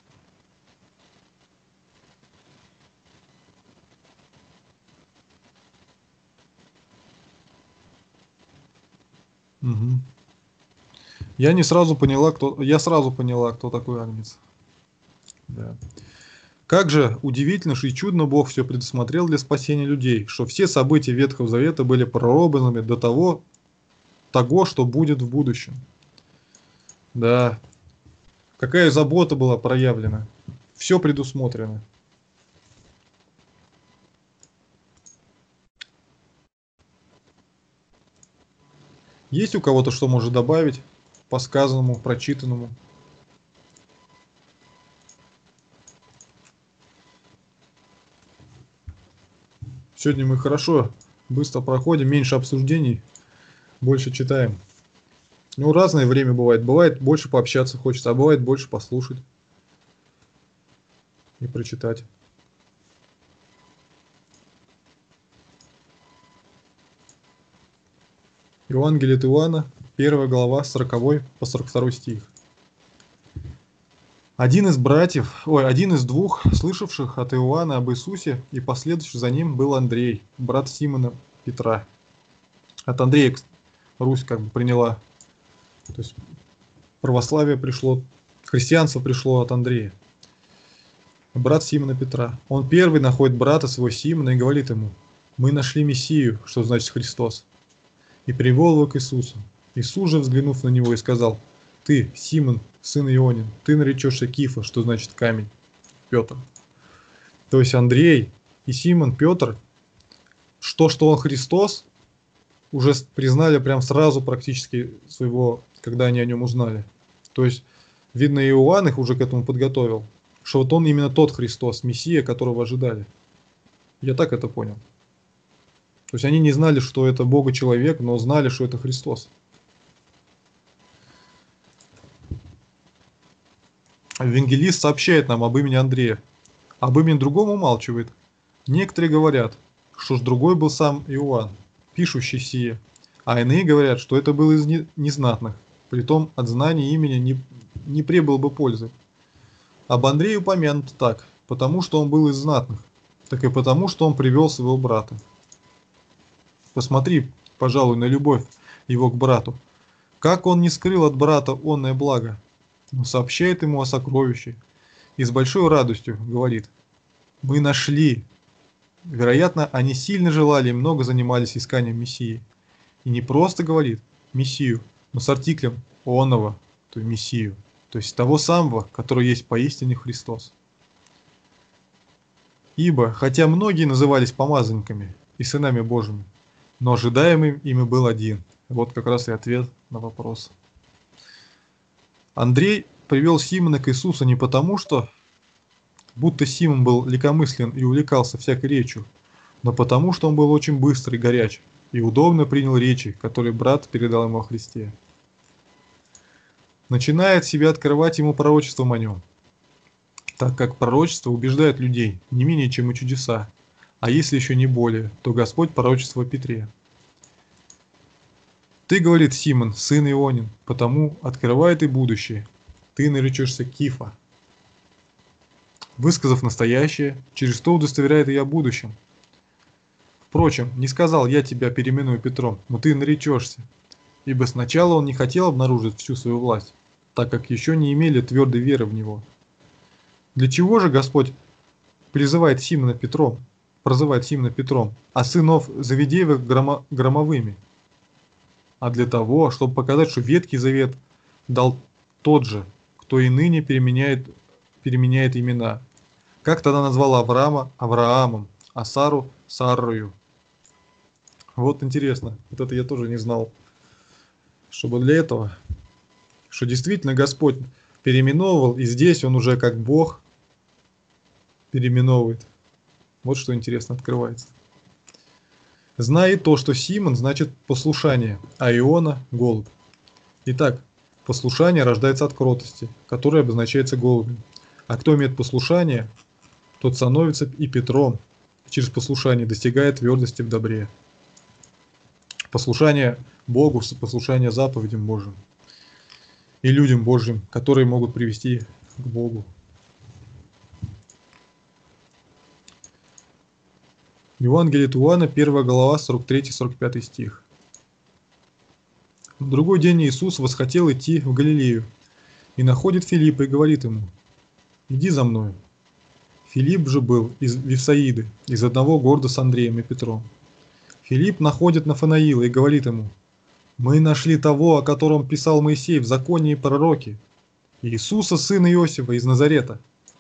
Угу. Я не сразу поняла, кто. Я сразу поняла, кто такой Агнец. Да. Как же удивительно и чудно Бог все предусмотрел для спасения людей, что все события Ветхого Завета были прообразами до того, того, что будет в будущем. Да. Какая забота была проявлена. Все предусмотрено. Есть у кого-то что может добавить по сказанному, прочитанному? Сегодня мы хорошо, быстро проходим, меньше обсуждений, больше читаем. Ну, разное время бывает. Бывает больше пообщаться хочется, а бывает больше послушать и прочитать. Евангелие от Иоанна, первая глава, сороковой по сорок второй стих. Один из братьев, ой, один из двух, слышавших от Иоанна об Иисусе и последующих за ним, был Андрей, брат Симона Петра. От Андрея Русь как бы приняла, то есть православие пришло, христианство пришло от Андрея. Брат Симона Петра. Он первый находит брата своего Симона и говорит ему: мы нашли Мессию, что значит Христос. И привел его к Иисусу. Иисус же, взглянув на него, и сказал: ты, Симон, сын Ионин, ты наречешься Кифа, что значит камень, Петр. То есть Андрей и Симон Петр, что, что он Христос, уже признали прям сразу практически своего, когда они о нем узнали. То есть, видно, и Иоанн их уже к этому подготовил, что вот он именно тот Христос, Мессия, которого ожидали. Я так это понял. То есть они не знали, что это Бога-человек, но знали, что это Христос. Евангелист сообщает нам об имени Андрея. Об имени другому умалчивает. Некоторые говорят, что ж другой был сам Иоанн, пишущий сие, а иные говорят, что это был из незнатных, притом от знания имени не, не прибыл бы пользы. Об Андрее упомянут так, потому что он был из знатных, так и потому, что он привел своего брата. Посмотри, пожалуй, на любовь его к брату. Как он не скрыл от брата онное благо, но сообщает ему о сокровище и с большой радостью говорит: мы нашли. Вероятно, они сильно желали и много занимались исканием Мессии. И не просто говорит Мессию, но с артиклем оного, то есть Мессию, то есть того самого, который есть поистине Христос. Ибо, хотя многие назывались помазанниками и сынами Божьими, но ожидаемым ими был один. Вот как раз и ответ на вопрос. Андрей привел Симона к Иисусу не потому, что будто Симон был легкомыслен и увлекался всякой речью, но потому, что он был очень быстрый и горяч, и удобно принял речи, которые брат передал ему о Христе. Начинает себе открывать ему пророчеством о нем, так как пророчество убеждает людей не менее, чем и чудеса, а если еще не более, то Господь пророчество о Петре. Ты, говорит Симон, сын Ионин, потому открывает и будущее. Ты наречешься Кифа. Высказав настоящее, через то удостоверяет и о будущем. Впрочем, не сказал я тебя переименую Петром, но ты наречешься. Ибо сначала он не хотел обнаружить всю свою власть, так как еще не имели твердой веры в него. Для чего же Господь призывает Симона Петром, прозывает Симона Петром, а сынов Завидеевых громо, громовыми? А для того, чтобы показать, что Ветхий Завет дал тот же, кто и ныне переменяет переменяет имена. Как тогда назвал Авраама Авраамом, а Сару Саррою. Вот интересно, вот это я тоже не знал. Чтобы для этого, что действительно Господь переименовывал, и здесь Он уже как Бог переименовывает. Вот что интересно открывается. Зная то, что Симон значит послушание, а Иона – голубь. Итак, послушание рождается от кротости, которая обозначается голубем. А кто имеет послушание, тот становится и Петром, через послушание достигает твердости в добре. Послушание Богу, послушание заповедям Божьим и людям Божьим, которые могут привести к Богу. Евангелие от Иоанна, первая глава, сорок третий сорок пятый стих. В другой день Иисус восхотел идти в Галилею и находит Филиппа и говорит ему: «Иди за мною». Филипп же был из Вифсаиды, из одного города с Андреем и Петром. Филипп находит Нафанаила и говорит ему: «Мы нашли того, о котором писал Моисей в законе и пророки, Иисуса, сына Иосифа из Назарета».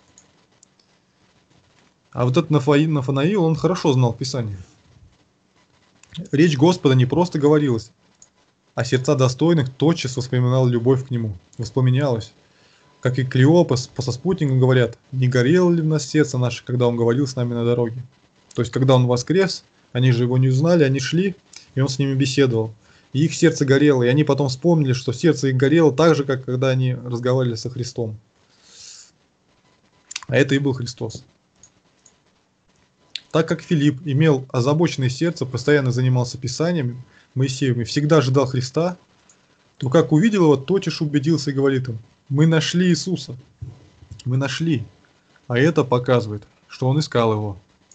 А вот этот Нафанаил, он хорошо знал Писание. Речь Господа не просто говорилась, а сердца достойных тотчас воспоминал любовь к Нему. Воспоминалось. Как и Клеопа со спутником говорят: «Не горело ли в нас сердце наше, когда Он говорил с нами на дороге?» То есть, когда Он воскрес, они же Его не узнали, они шли, и Он с ними беседовал. И их сердце горело, и они потом вспомнили, что сердце их горело так же, как когда они разговаривали со Христом. А это и был Христос. Так как Филипп имел озабоченное сердце, постоянно занимался Писанием Моисеем и всегда ожидал Христа, то как увидел его, тотчас убедился и говорит им: «Мы нашли Иисуса». Мы нашли. А это показывает, что он искал его.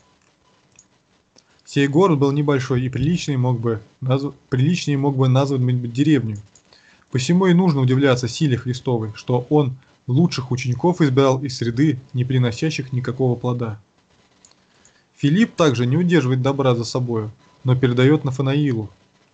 Сей город был небольшой и приличный мог бы, назв... приличнее мог бы назвать быть деревню. Посему и нужно удивляться силе Христовой, что он лучших учеников избирал из среды, не приносящих никакого плода. Филипп также не удерживает добра за собою, но передает Нафанаилу.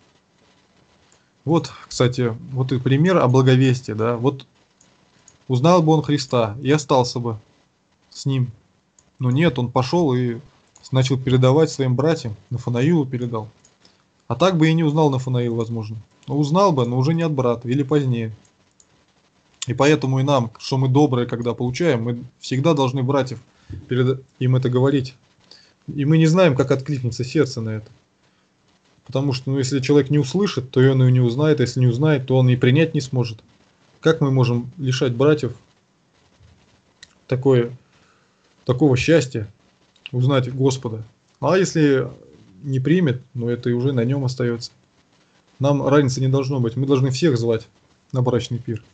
Вот, кстати, вот и пример о благовестии, да, вот узнал бы он Христа и остался бы с ним. Но нет, он пошел и начал передавать своим братьям, Нафанаилу передал. А так бы и не узнал Нафанаил, возможно. Но узнал бы, но уже не от брата, или позднее. И поэтому и нам, что мы добрые, когда получаем, мы всегда должны братьев перед... им это говорить. И мы не знаем, как откликнется сердце на это. Потому что, ну, если человек не услышит, то он и не узнает, а если не узнает, то он и принять не сможет. Как мы можем лишать братьев такое, такого счастья, узнать Господа? А если не примет, ну это и уже на нем остается. Нам разницы не должно быть. Мы должны всех звать на брачный пир.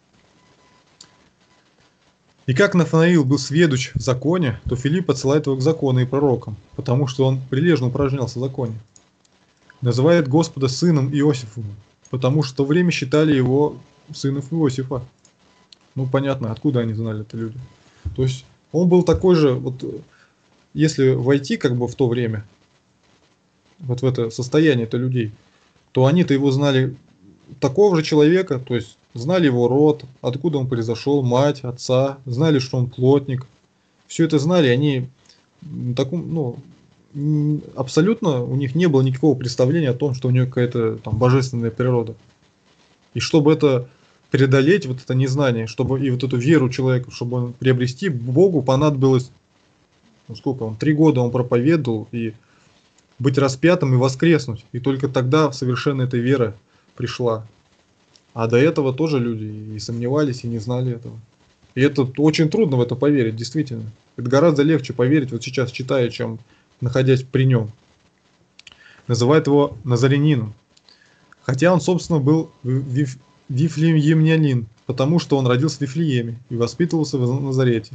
И как Нафанаил был сведущ в законе, то Филипп отсылает его к закону и пророкам, потому что он прилежно упражнялся в законе. Называет Господа сыном Иосифовым, потому что в то время считали его сыном Иосифа. Ну понятно, откуда они знали это люди. То есть он был такой же, вот если войти как бы в то время, вот в это состояние это людей, то они-то его знали такого же человека, то есть знали его род, откуда он произошел, мать, отца, знали, что он плотник. Все это знали, они таком, ну, абсолютно у них не было никакого представления о том, что у него какая-то там божественная природа. И чтобы это преодолеть, вот это незнание, чтобы и вот эту веру человека, чтобы он приобрести, Богу понадобилось, ну сколько он, три года он проповедовал, и быть распятым и воскреснуть. И только тогда совершенно эта вера пришла. А до этого тоже люди и сомневались, и не знали этого. И это очень трудно в это поверить, действительно. Это гораздо легче поверить, вот сейчас читая, чем находясь при нем. Называют его Назарянином. Хотя он, собственно, был виф... вифлеемлянин, потому что он родился в Вифлееме и воспитывался в Назарете.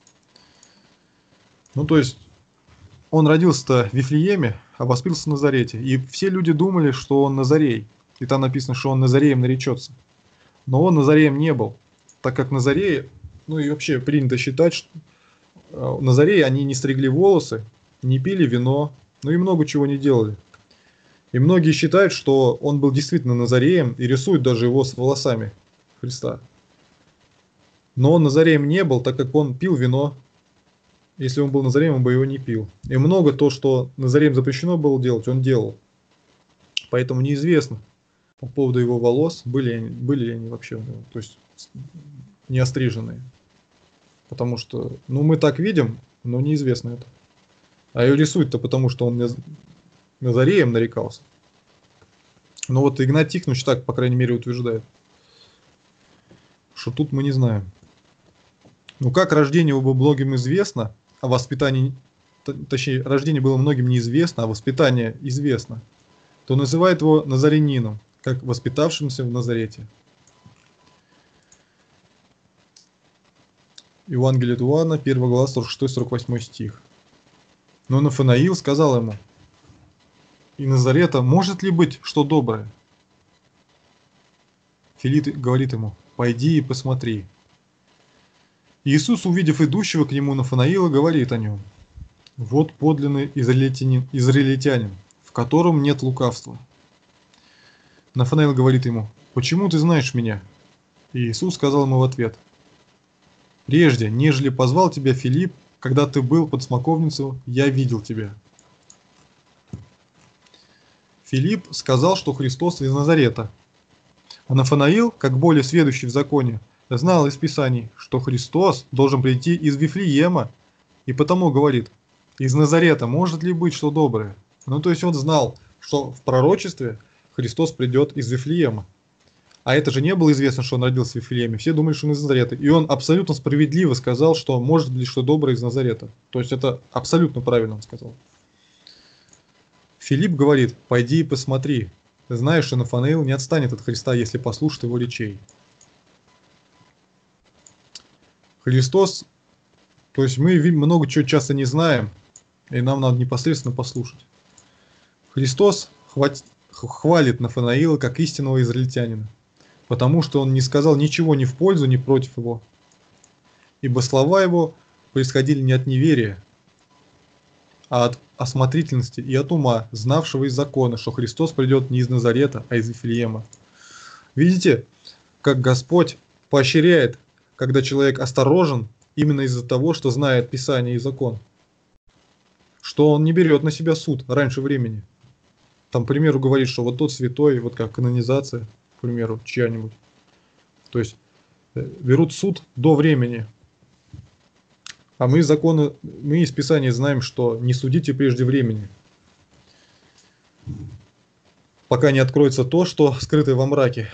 Ну, то есть, он родился-то в Вифлееме, а воспитывался в Назарете. И все люди думали, что он Назарей. И там написано, что он Назареем наречется. Но он Назареем не был, так как Назареи, ну и вообще принято считать, что Назареи, они не стригли волосы, не пили вино, ну и много чего не делали. И многие считают, что он был действительно Назареем и рисуют даже его с волосами Христа. Но он Назареем не был, так как он пил вино. Если он был Назареем, он бы его не пил. И много то, что Назареем запрещено было делать, он делал. Поэтому неизвестно по поводу его волос, были, они, были ли они вообще у него, то есть не остриженные. Потому что, ну, мы так видим, но неизвестно это. А ее рисуют-то потому, что он Назареем нарекался. Но вот Игнатий Тихонович так, по крайней мере, утверждает, что тут мы не знаем. Ну, как рождение было многим известно, а воспитание, точнее, рождение было многим неизвестно, а воспитание известно, то называют его назарянином, как воспитавшимся в Назарете. Евангелие от Иоанна, первая глава, сорок шестой сорок восьмой стих. Но Нафанаил сказал ему: «И Назарета может ли быть что доброе?» Филипп говорит ему: «Пойди и посмотри». Иисус, увидев идущего к нему Нафанаила, говорит о нем: «Вот подлинный израильтянин, израильтянин, в котором нет лукавства». Нафанаил говорит ему: «Почему ты знаешь меня?» И Иисус сказал ему в ответ: «Прежде, нежели позвал тебя Филипп, когда ты был под смоковницей, я видел тебя». Филипп сказал, что Христос из Назарета. А Нафанаил, как более сведущий в законе, знал из Писаний, что Христос должен прийти из Вифлеема, и потому говорит: «Из Назарета может ли быть что доброе?» Ну, то есть он знал, что в пророчестве Христос придет из Вифлеема. А это же не было известно, что он родился в Вифлееме. Все думали, что он из Назарета. И он абсолютно справедливо сказал, что может ли что доброе из Назарета. То есть это абсолютно правильно он сказал. Филипп говорит: «Пойди и посмотри. Ты знаешь, что Нафанаил не отстанет от Христа, если послушает его речей». Христос, то есть мы много чего часто не знаем, и нам надо непосредственно послушать. Христос хвалит Нафанаила как истинного израильтянина, потому что он не сказал ничего ни в пользу, ни против его. Ибо слова его происходили не от неверия, а от осмотрительности и от ума, знавшего из закона, что Христос придет не из Назарета, а из Вифлеема. Видите, как Господь поощряет, когда человек осторожен именно из-за того, что знает Писание и закон, что он не берет на себя суд раньше времени. Там, к примеру, говорит, что вот тот святой, вот как канонизация, к примеру, чья-нибудь. То есть берут суд до времени. А мы из закона, мы из Писания знаем, что не судите прежде времени, пока не откроется то, что скрыто во мраке.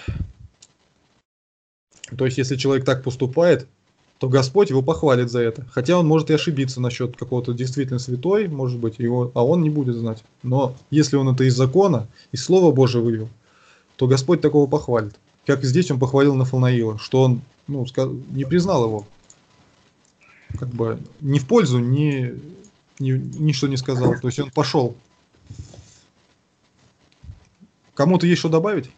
То есть, если человек так поступает, то Господь его похвалит за это. Хотя он может и ошибиться насчет какого-то действительно святой, может быть, его, а он не будет знать. Но если он это из закона, из Слова Божия вывел, то Господь такого похвалит. Как здесь он похвалил Нафанаила, что он, ну, не признал его. Как бы ни в пользу, ни, ни, ничто не сказал. То есть он пошел. Кому-то есть что добавить?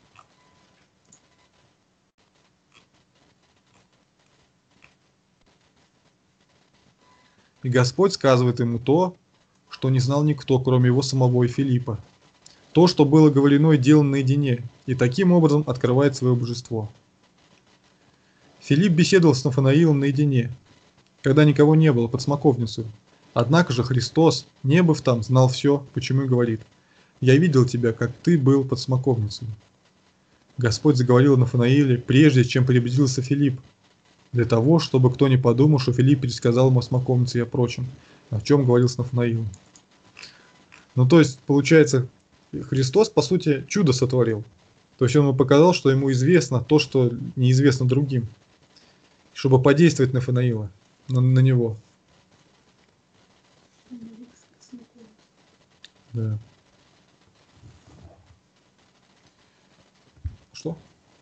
И Господь сказывает ему то, что не знал никто, кроме его самого и Филиппа. То, что было говорено и делано наедине, и таким образом открывает свое божество. Филипп беседовал с Нафанаилом наедине, когда никого не было, под смоковницей. Однако же Христос, не быв там, знал все, почему и говорит: «Я видел тебя, как ты был под смоковницей». Господь заговорил о Нафанаиле, прежде чем приблизился Филипп, для того, чтобы кто не подумал, что Филипп пересказал ему о смоковнице и о прочем, о чем говорил с Нафанаилом. Ну, то есть, получается, Христос, по сути, чудо сотворил. То есть, он ему показал, что ему известно то, что неизвестно другим, чтобы подействовать на Нафанаила, на, на него. Да. Что?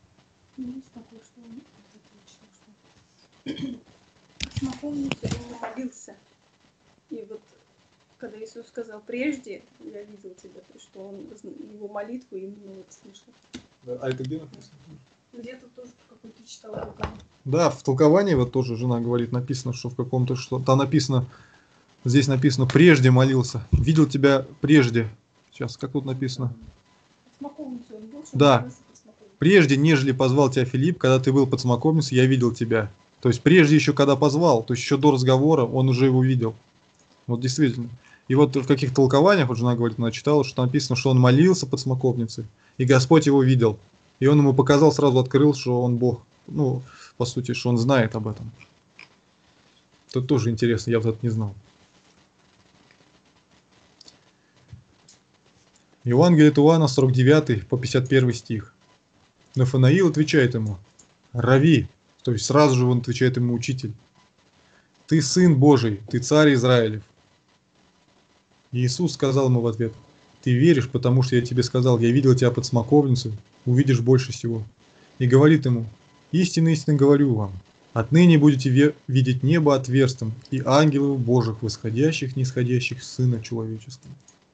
Смоковницу он молился. И вот когда Иисус сказал: «Прежде я видел тебя», то что он его молитву именно вот слышал. Да, а это где написано? Где-то тоже какой-то читала. Да, в толковании вот тоже жена говорит, написано, что в каком-то что там написано, здесь написано: «Прежде молился, видел тебя прежде». Сейчас, как тут написано? Смоковницу он был, да. Прежде, нежели позвал тебя Филипп, когда ты был под смоковницей, я видел тебя. То есть прежде еще когда позвал, то есть еще до разговора он уже его видел. Вот действительно. И вот в каких-то толкованиях, вот жена говорит, она читала, что написано, что он молился под смоковницей, и Господь его видел. И он ему показал, сразу открыл, что он Бог. Ну, по сути, что он знает об этом. Это тоже интересно, я вот это не знал. Евангелие от Иоанна, сорок девятый по пятьдесят первый стих. Нафанаил отвечает ему: «Рави», то есть сразу же он отвечает ему: «Учитель, ты Сын Божий, ты Царь Израилев». И Иисус сказал ему в ответ: «Ты веришь, потому что я тебе сказал, я видел тебя под смоковницей, увидишь больше всего». И говорит ему: «Истинно, истинно говорю вам, отныне будете видеть небо отверстым и ангелов Божьих, восходящих, нисходящих с Сына Человеческого».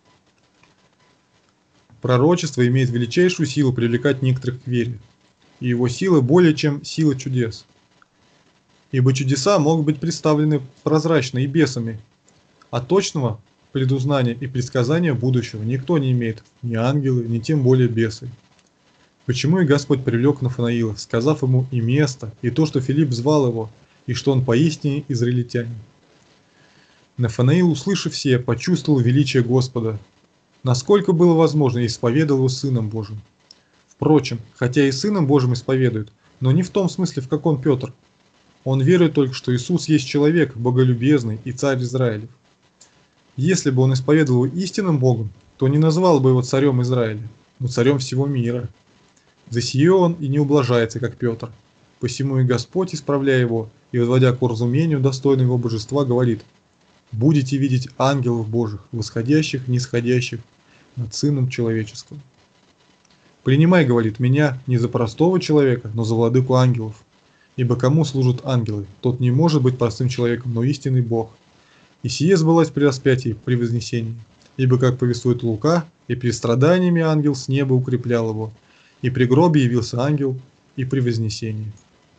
Пророчество имеет величайшую силу привлекать некоторых к вере, и его сила более чем сила чудес. Ибо чудеса могут быть представлены прозрачно и бесами, а точного предузнания и предсказания будущего никто не имеет, ни ангелы, ни тем более бесы. Почему и Господь привлек Нафанаила, сказав ему и место, и то, что Филипп звал его, и что он поистине израильтянин. Нафанаил, услышав сие, почувствовал величие Господа, насколько было возможно, и исповедал его Сыном Божьим. Впрочем, хотя и Сыном Божьим исповедует, но не в том смысле, в каком Петр. Он верует только, что Иисус есть человек, боголюбезный и царь Израилев. Если бы он исповедовал его истинным Богом, то не назвал бы его царем Израиля, но царем всего мира. За сие он и не ублажается, как Петр. Посему и Господь, исправляя его и возводя к разумению достойного его божества, говорит: «Будете видеть ангелов Божьих, восходящих, нисходящих над Сыном Человеческим». «Принимай, — говорит, — меня не за простого человека, но за владыку ангелов. Ибо кому служат ангелы, тот не может быть простым человеком, но истинный Бог. И сие сбылось при распятии, при вознесении. Ибо, как повествует Лука, и при страданиями ангел с неба укреплял его, и при гробе явился ангел, и при вознесении».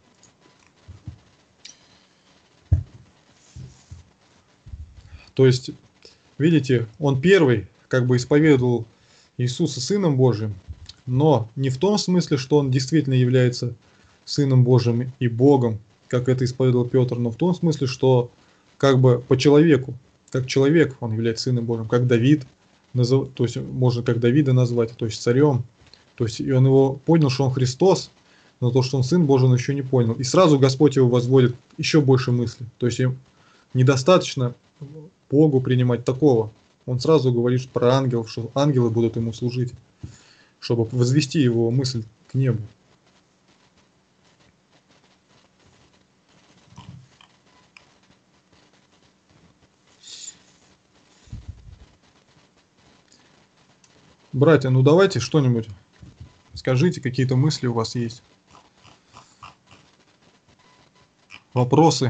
То есть, видите, он первый как бы исповедовал Иисуса Сыном Божиим, но не в том смысле, что он действительно является Сыном Божиим и Богом, как это исповедовал Петр, но в том смысле, что как бы по человеку, как человек он является Сыном Божиим, как Давид, назов... то есть можно как Давида назвать, то есть царем. То есть и он его понял, что он Христос, но то, что он Сын Божий, он еще не понял. И сразу Господь его возводит еще больше мысли. То есть им недостаточно Богу принимать такого. Он сразу говорит про ангелов, что ангелы будут ему служить, чтобы возвести его мысль к небу. Братья, ну давайте что-нибудь скажите, какие-то мысли у вас есть, вопросы.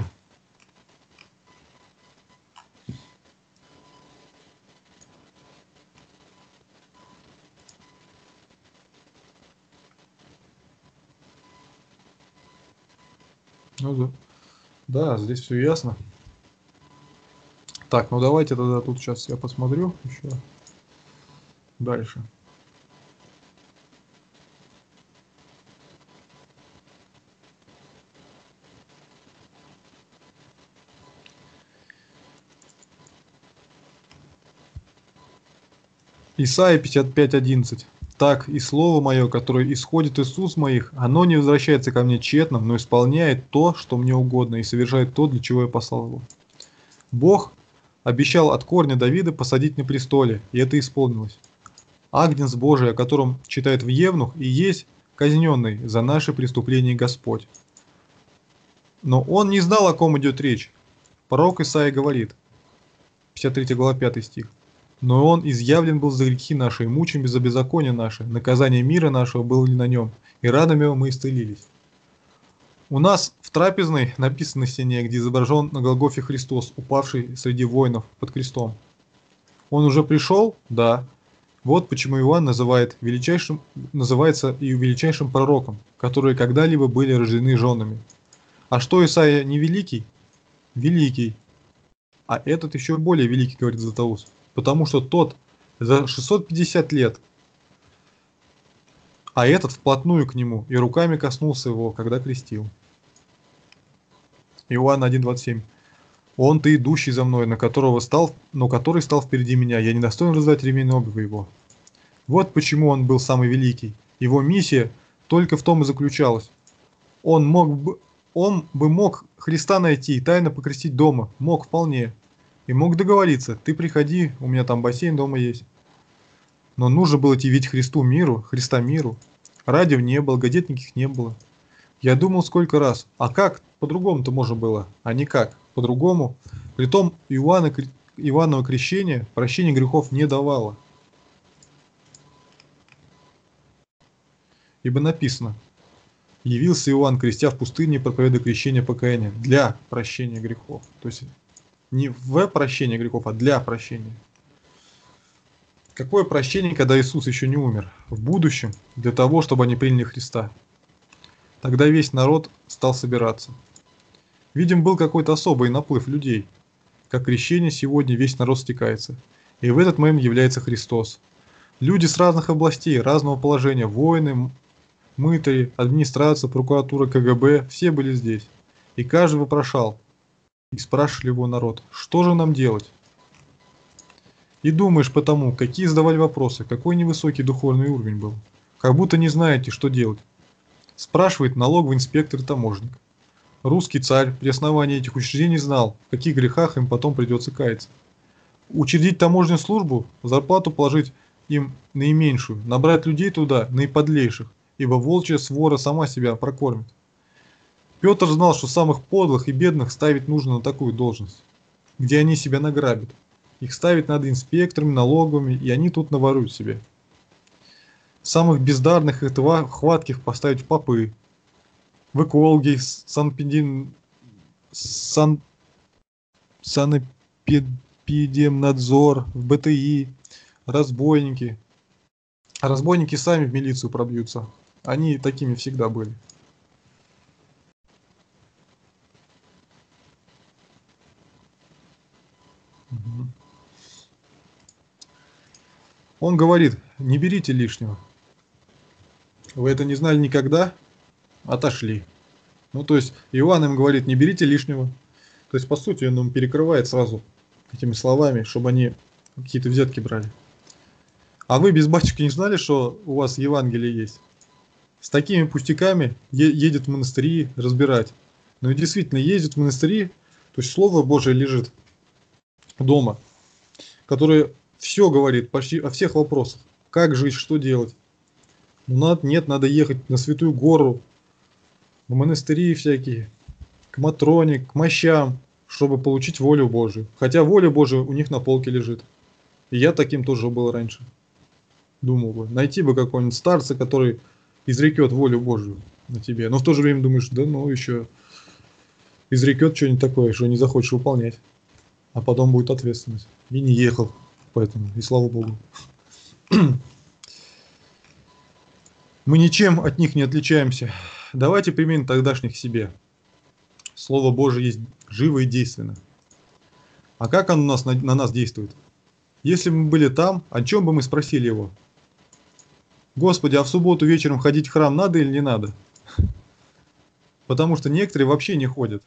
Ну да. Да, здесь все ясно. Так, ну давайте тогда тут сейчас я посмотрю еще дальше. Исайя пятьдесят пять одиннадцать. «Так и слово мое, которое исходит из уст моих, оно не возвращается ко мне тщетно, но исполняет то, что мне угодно, и совершает то, для чего я послал его». Бог обещал от корня Давида посадить на престоле, и это исполнилось. Агнец Божий, о котором читает в Евнух, и есть казненный за наши преступления Господь. Но он не знал, о ком идет речь. Пророк Исаия говорит, пятьдесят третья глава, пятый стих. «Но он изъявлен был за грехи наши, и мучим за беззаконие наше. Наказание мира нашего было ли на нем, и ранами его мы исцелились». У нас в трапезной написано на стене, где изображен на Голгофе Христос, упавший среди воинов под крестом. Он уже пришел? Да. Вот почему Иоанн называет величайшим, называется и величайшим пророком, которые когда-либо были рождены женами. А что Исаия не великий? Великий. А этот еще более великий, говорит Златоуст. Потому что тот за шестьсот пятьдесят лет, а этот вплотную к нему и руками коснулся его, когда крестил. Иоанна один двадцать семь. Он ты, идущий за мной, на которого стал, но который стал впереди меня, я не достоин раздать ремень обуви его. Вот почему он был самый великий. Его миссия только в том и заключалась. Он мог бы, он бы мог Христа найти и тайно покрестить дома, мог вполне. И мог договориться, ты приходи, у меня там бассейн дома есть. Но нужно было идти ведь Христу миру, Христа миру. Радио не было, газет никаких не было. Я думал сколько раз, а как по-другому-то можно было, а никак, по-другому. Притом Иоанна, Иоанново крещение прощения грехов не давало. Ибо написано, явился Иоанн, крестя в пустыне, проповедуя крещение покаяния для прощения грехов. То есть не в прощение грехов, а для прощения. Какое прощение, когда Иисус еще не умер? В будущем, для того, чтобы они приняли Христа. Тогда весь народ стал собираться. Видим, был какой-то особый наплыв людей. Как крещение сегодня весь народ стекается. И в этот момент является Христос. Люди с разных областей, разного положения, воины, мытари, администрация, прокуратура, ка гэ бэ, все были здесь. И каждый вопрошал. И спрашивали его народ, что же нам делать? И думаешь потому, какие задавали вопросы, какой невысокий духовный уровень был. Как будто не знаете, что делать. Спрашивает налоговый инспектор и таможник. Русский царь при основании этих учреждений знал, в каких грехах им потом придется каяться. Учредить таможенную службу, зарплату положить им наименьшую, набрать людей туда, наиподлейших, ибо волчья свора сама себя прокормит. Петр знал, что самых подлых и бедных ставить нужно на такую должность, где они себя награбят. Их ставить надо инспекторами, налоговыми, и они тут наворуют себе. Самых бездарных и хватких поставить в попы, в экологи, санпедин, сан, санэпидемнадзор, в бэ тэ и, разбойники. А разбойники сами в милицию пробьются. Они такими всегда были. Угу. Он говорит, не берите лишнего. Вы это не знали никогда? Отошли. Ну, то есть, Иоанн им говорит, не берите лишнего. То есть, по сути, он им перекрывает сразу этими словами, чтобы они какие-то взятки брали. А вы без батюшки не знали, что у вас Евангелие есть? С такими пустяками е- едет в монастыри разбирать. Ну и действительно, ездит в монастыри, то есть, Слово Божие лежит дома, которое все говорит почти о всех вопросах. Как жить, что делать. Ну, нет, надо ехать на Святую Гору, в монастыри всякие, к Матроне, к мощам, чтобы получить волю Божию. Хотя воля Божия у них на полке лежит. И я таким тоже был раньше. Думал бы, найти бы какого-нибудь старца, который изрекет волю Божию на тебе. Но в то же время думаешь, да ну еще изрекет что-нибудь такое, что не захочешь выполнять. А потом будет ответственность. И не ехал, поэтому, и слава Богу. Мы ничем от них не отличаемся. Давайте применим тогдашних к себе. Слово Божие есть живо и действенно. А как оно нас, на, на нас действует? Если бы мы были там, о чем бы мы спросили его? Господи, а в субботу вечером ходить в храм надо или не надо? Потому что некоторые вообще не ходят.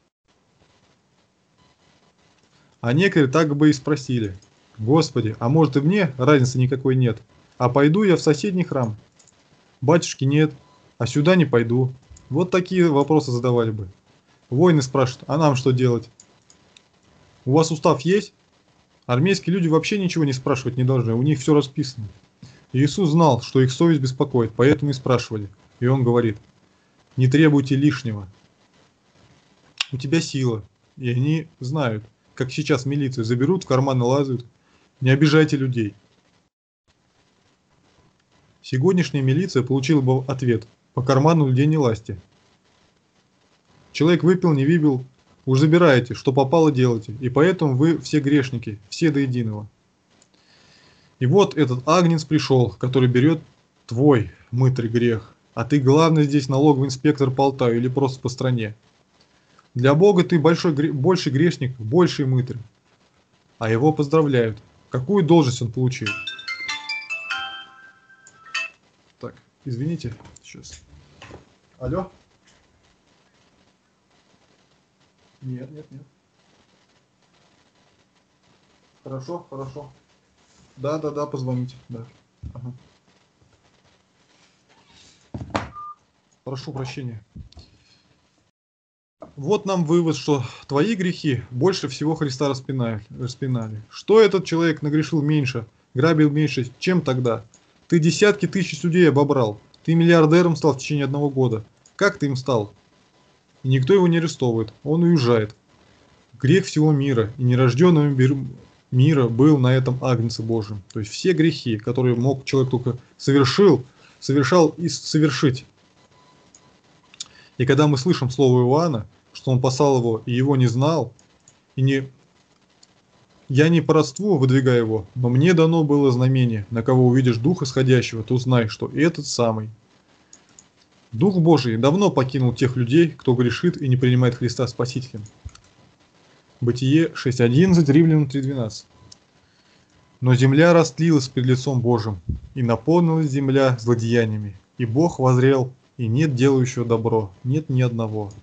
А некоторые так бы и спросили. Господи, а может и мне разницы никакой нет? А пойду я в соседний храм? Батюшки нет, а сюда не пойду. Вот такие вопросы задавали бы. Воины спрашивают, а нам что делать? У вас устав есть? Армейские люди вообще ничего не спрашивать не должны, у них все расписано. Иисус знал, что их совесть беспокоит, поэтому и спрашивали. И он говорит, не требуйте лишнего. У тебя сила, и они знают, как сейчас милицию заберут, в карманы лазают. Не обижайте людей. Сегодняшняя милиция получила бы ответ, по карману людей не лазьте. Человек выпил, не выпил, уж забираете, что попало делайте, и поэтому вы все грешники, все до единого. И вот этот агнец пришел, который берет твой мытрый грех, а ты главный здесь налоговый инспектор по Алтаю или просто по стране. Для Бога ты большой, больший грешник, больший мытрый, а его поздравляют. Какую должность он получил? Так, извините, сейчас. Алло? Нет, нет, нет. Хорошо, хорошо. Да, да, да, позвоните. Да. Ага. Прошу прощения. Вот нам вывод, что твои грехи больше всего Христа распинали. распинали. Что этот человек нагрешил меньше, грабил меньше, чем тогда? Ты десятки тысяч людей обобрал. Ты миллиардером стал в течение одного года. Как ты им стал? И никто его не арестовывает. Он уезжает. Грех всего мира и нерожденного мира был на этом Агнце Божьем. То есть все грехи, которые мог человек только совершил, совершал и совершить. И когда мы слышим слово Иоанна, что он послал его и его не знал, и не... я не по родству выдвигаю его, но мне дано было знамение, на кого увидишь Дух исходящего, то знай, что этот самый. Дух Божий давно покинул тех людей, кто грешит и не принимает Христа Спасителем. Бытие шесть одиннадцать, Римлянам три двенадцать. Но земля растлилась пред лицом Божьим, и наполнилась земля злодеяниями, и Бог воззрел, и нет делающего добро, нет ни одного.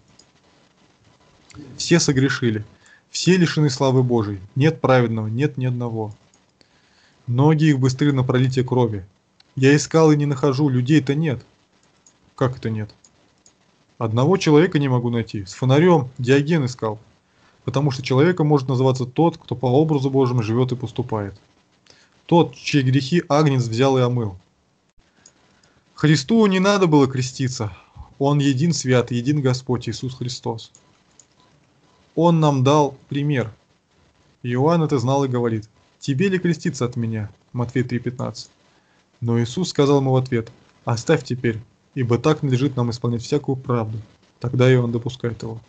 Все согрешили, все лишены славы Божией, нет праведного, нет ни одного. Ноги их быстры на пролитие крови. Я искал и не нахожу, людей-то нет. Как это нет? Одного человека не могу найти. С фонарем Диоген искал. Потому что человеком может называться тот, кто по образу Божьему живет и поступает. Тот, чьи грехи Агнец взял и омыл. Христу не надо было креститься. Он един свят, един Господь Иисус Христос. Он нам дал пример. Иоанн это знал и говорит: «Тебе ли креститься от меня?» Матфея три пятнадцать. Но Иисус сказал ему в ответ: «Оставь теперь, ибо так надлежит нам исполнять всякую правду». Тогда Иоанн допускает его.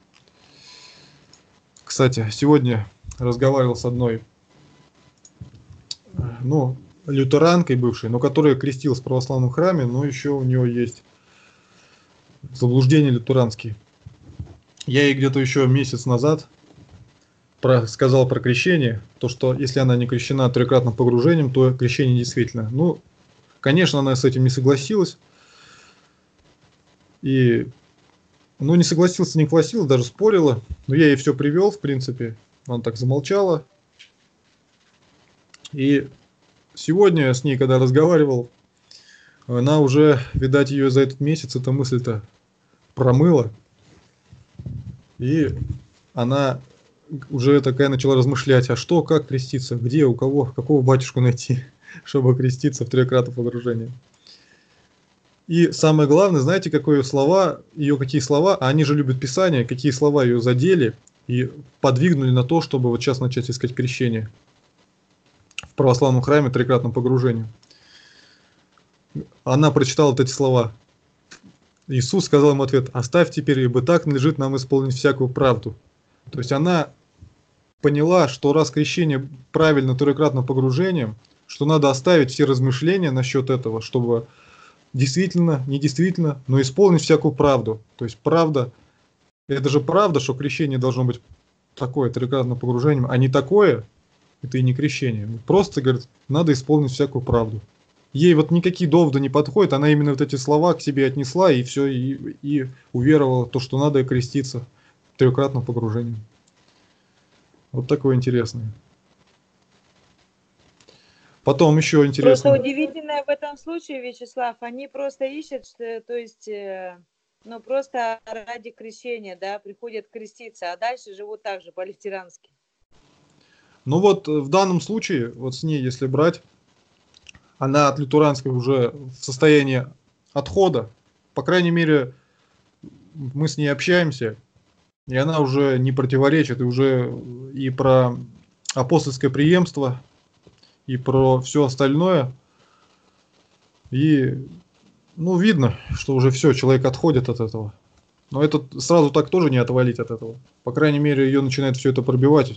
Кстати, сегодня разговаривал с одной, ну, лютеранкой бывшей, но которая крестилась в православном храме, но еще у нее есть заблуждения лютеранские. Я ей где-то еще месяц назад про, сказал про крещение, то что если она не крещена трехкратным погружением, то крещение действительно. Ну, конечно, она с этим не согласилась. И, ну, не согласился, не согласилась, даже спорила. Но я ей все привел, в принципе. Она так замолчала. И сегодня я с ней, когда разговаривал, она уже, видать, ее за этот месяц эта мысль-то промыла. И она уже такая начала размышлять, а что, как креститься, где, у кого, какого батюшку найти, чтобы креститься в трехкратное погружение. И самое главное, знаете, какие слова, ее какие слова, а они же любят Писание, какие слова ее задели и подвигнули на то, чтобы вот сейчас начать искать крещение в православном храме трехкратном погружению. Она прочитала вот эти слова. Иисус сказал ему ответ: «Оставь теперь, ибо так надлежит нам исполнить всякую правду». То есть она поняла, что раз крещение правильно трехкратным погружением, что надо оставить все размышления насчет этого, чтобы действительно, не действительно, но исполнить всякую правду. То есть правда, это же правда, что крещение должно быть такое, трехкратным погружением, а не такое, это и не крещение. Просто, говорит, надо исполнить всякую правду. Ей вот никакие доводы не подходят, она именно вот эти слова к себе отнесла и все, и, и уверовала в то, что надо креститься трехкратным погружением. Вот такое интересное. Потом еще интересно. Просто удивительное в этом случае, Вячеслав, они просто ищут, что, то есть, э, ну просто ради крещения, да, приходят креститься, а дальше живут так же по-лютерански. Ну вот в данном случае, вот с ней, если брать, она от лютеранской уже в состоянии отхода. По крайней мере, мы с ней общаемся, и она уже не противоречит, и уже и про апостольское преемство, и про все остальное. И, ну, видно, что уже все, человек отходит от этого. Но это сразу так тоже не отвалить от этого. По крайней мере, ее начинает все это пробивать.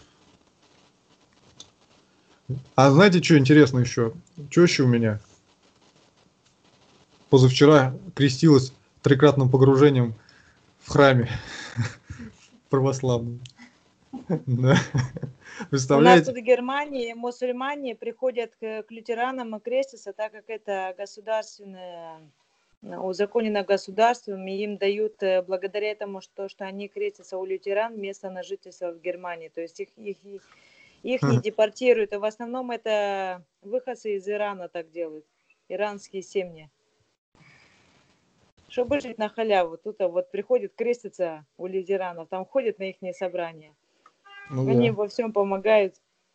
А знаете, что интересно еще? Теща у меня позавчера крестилась трехкратным погружением в храме православном. Да. Представляете? У нас тут в Германии мусульмане приходят к, к лютеранам и крестятся, так как это государственное, узаконено государством, и им дают, э, благодаря этому, что, что они крестятся у лютеран, место на жительство в Германии. То есть их, их, их не депортируют. И в основном это выходцы из Ирана так делают. Иранские семьи. Чтобы жить на халяву. Тут вот приходят креститься у лютеранов, там ходят на их собрания. Ну, Они да. во всем помогают.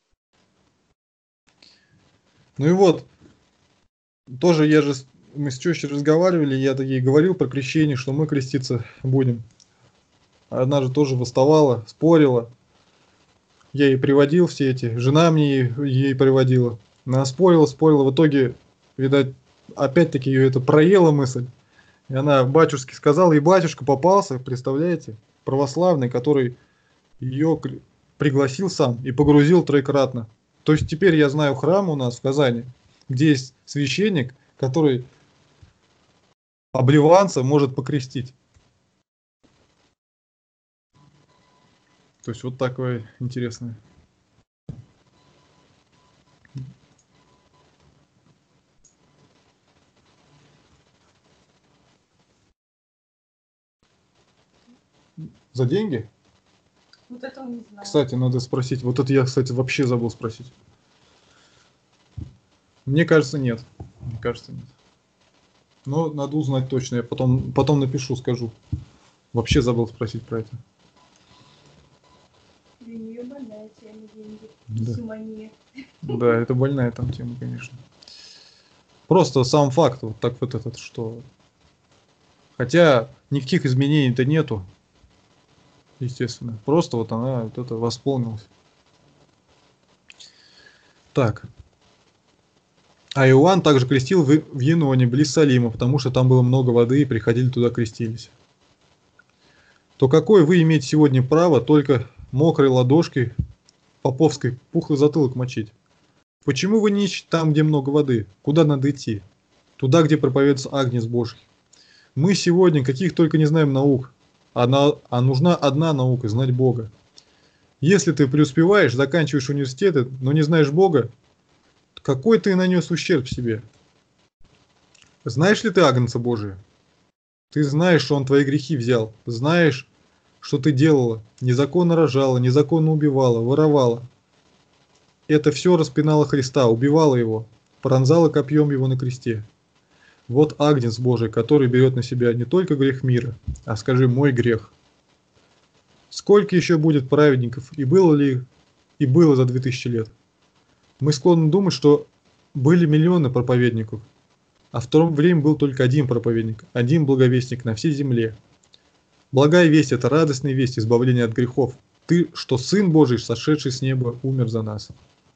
Ну и вот, тоже я же, мы с тещей разговаривали, я ей говорил про крещение, что мы креститься будем. Она же тоже восставала, спорила. Я ей приводил все эти, жена мне ей, ей приводила. Она спорила, спорила, в итоге, видать, опять-таки ее это проела мысль. И она батюшке сказала, и батюшка попался, представляете, православный, который ее пригласил сам и погрузил троекратно. То есть теперь я знаю храм у нас в Казани, где есть священник, который обливанца может покрестить. То есть вот такое интересное. За деньги? Вот этого не знаю. Кстати, надо спросить. Вот это я, кстати, вообще забыл спросить. Мне кажется, нет. Мне кажется, нет. Но надо узнать точно. Я потом, потом напишу, скажу. Вообще забыл спросить про это. Для нее больная тема деньги. Да. Симония. Да, это больная там тема, конечно. Просто сам факт, вот так вот этот, что... Хотя никаких изменений-то нету. Естественно. Просто вот она вот это восполнилась. Так. А Иоанн также крестил в, в Еноне, близ Салима, потому что там было много воды и приходили туда крестились. То какое вы имеете сегодня право только мокрой ладошкой поповской пухлый затылок мочить? Почему вы не ищете там, где много воды? Куда надо идти? Туда, где проповедуется Агнец Божий. Мы сегодня каких только не знаем наук, а, на, а нужна одна наука – знать Бога. Если ты преуспеваешь, заканчиваешь университеты, но не знаешь Бога, какой ты нанес ущерб себе? Знаешь ли ты Агнца Божия? Ты знаешь, что Он твои грехи взял. Знаешь, что ты делала. Незаконно рожала, незаконно убивала, воровала. Это все распинало Христа, убивало Его, пронзало копьем Его на кресте. Вот Агнец Божий, который берет на себя не только грех мира, а скажи, мой грех. Сколько еще будет праведников, и было ли, и было за две тысячи лет? Мы склонны думать, что были миллионы проповедников, а в то время был только один проповедник, один благовестник на всей земле. Благая весть – это радостная весть избавления от грехов. Ты, что Сын Божий, сошедший с неба, умер за нас.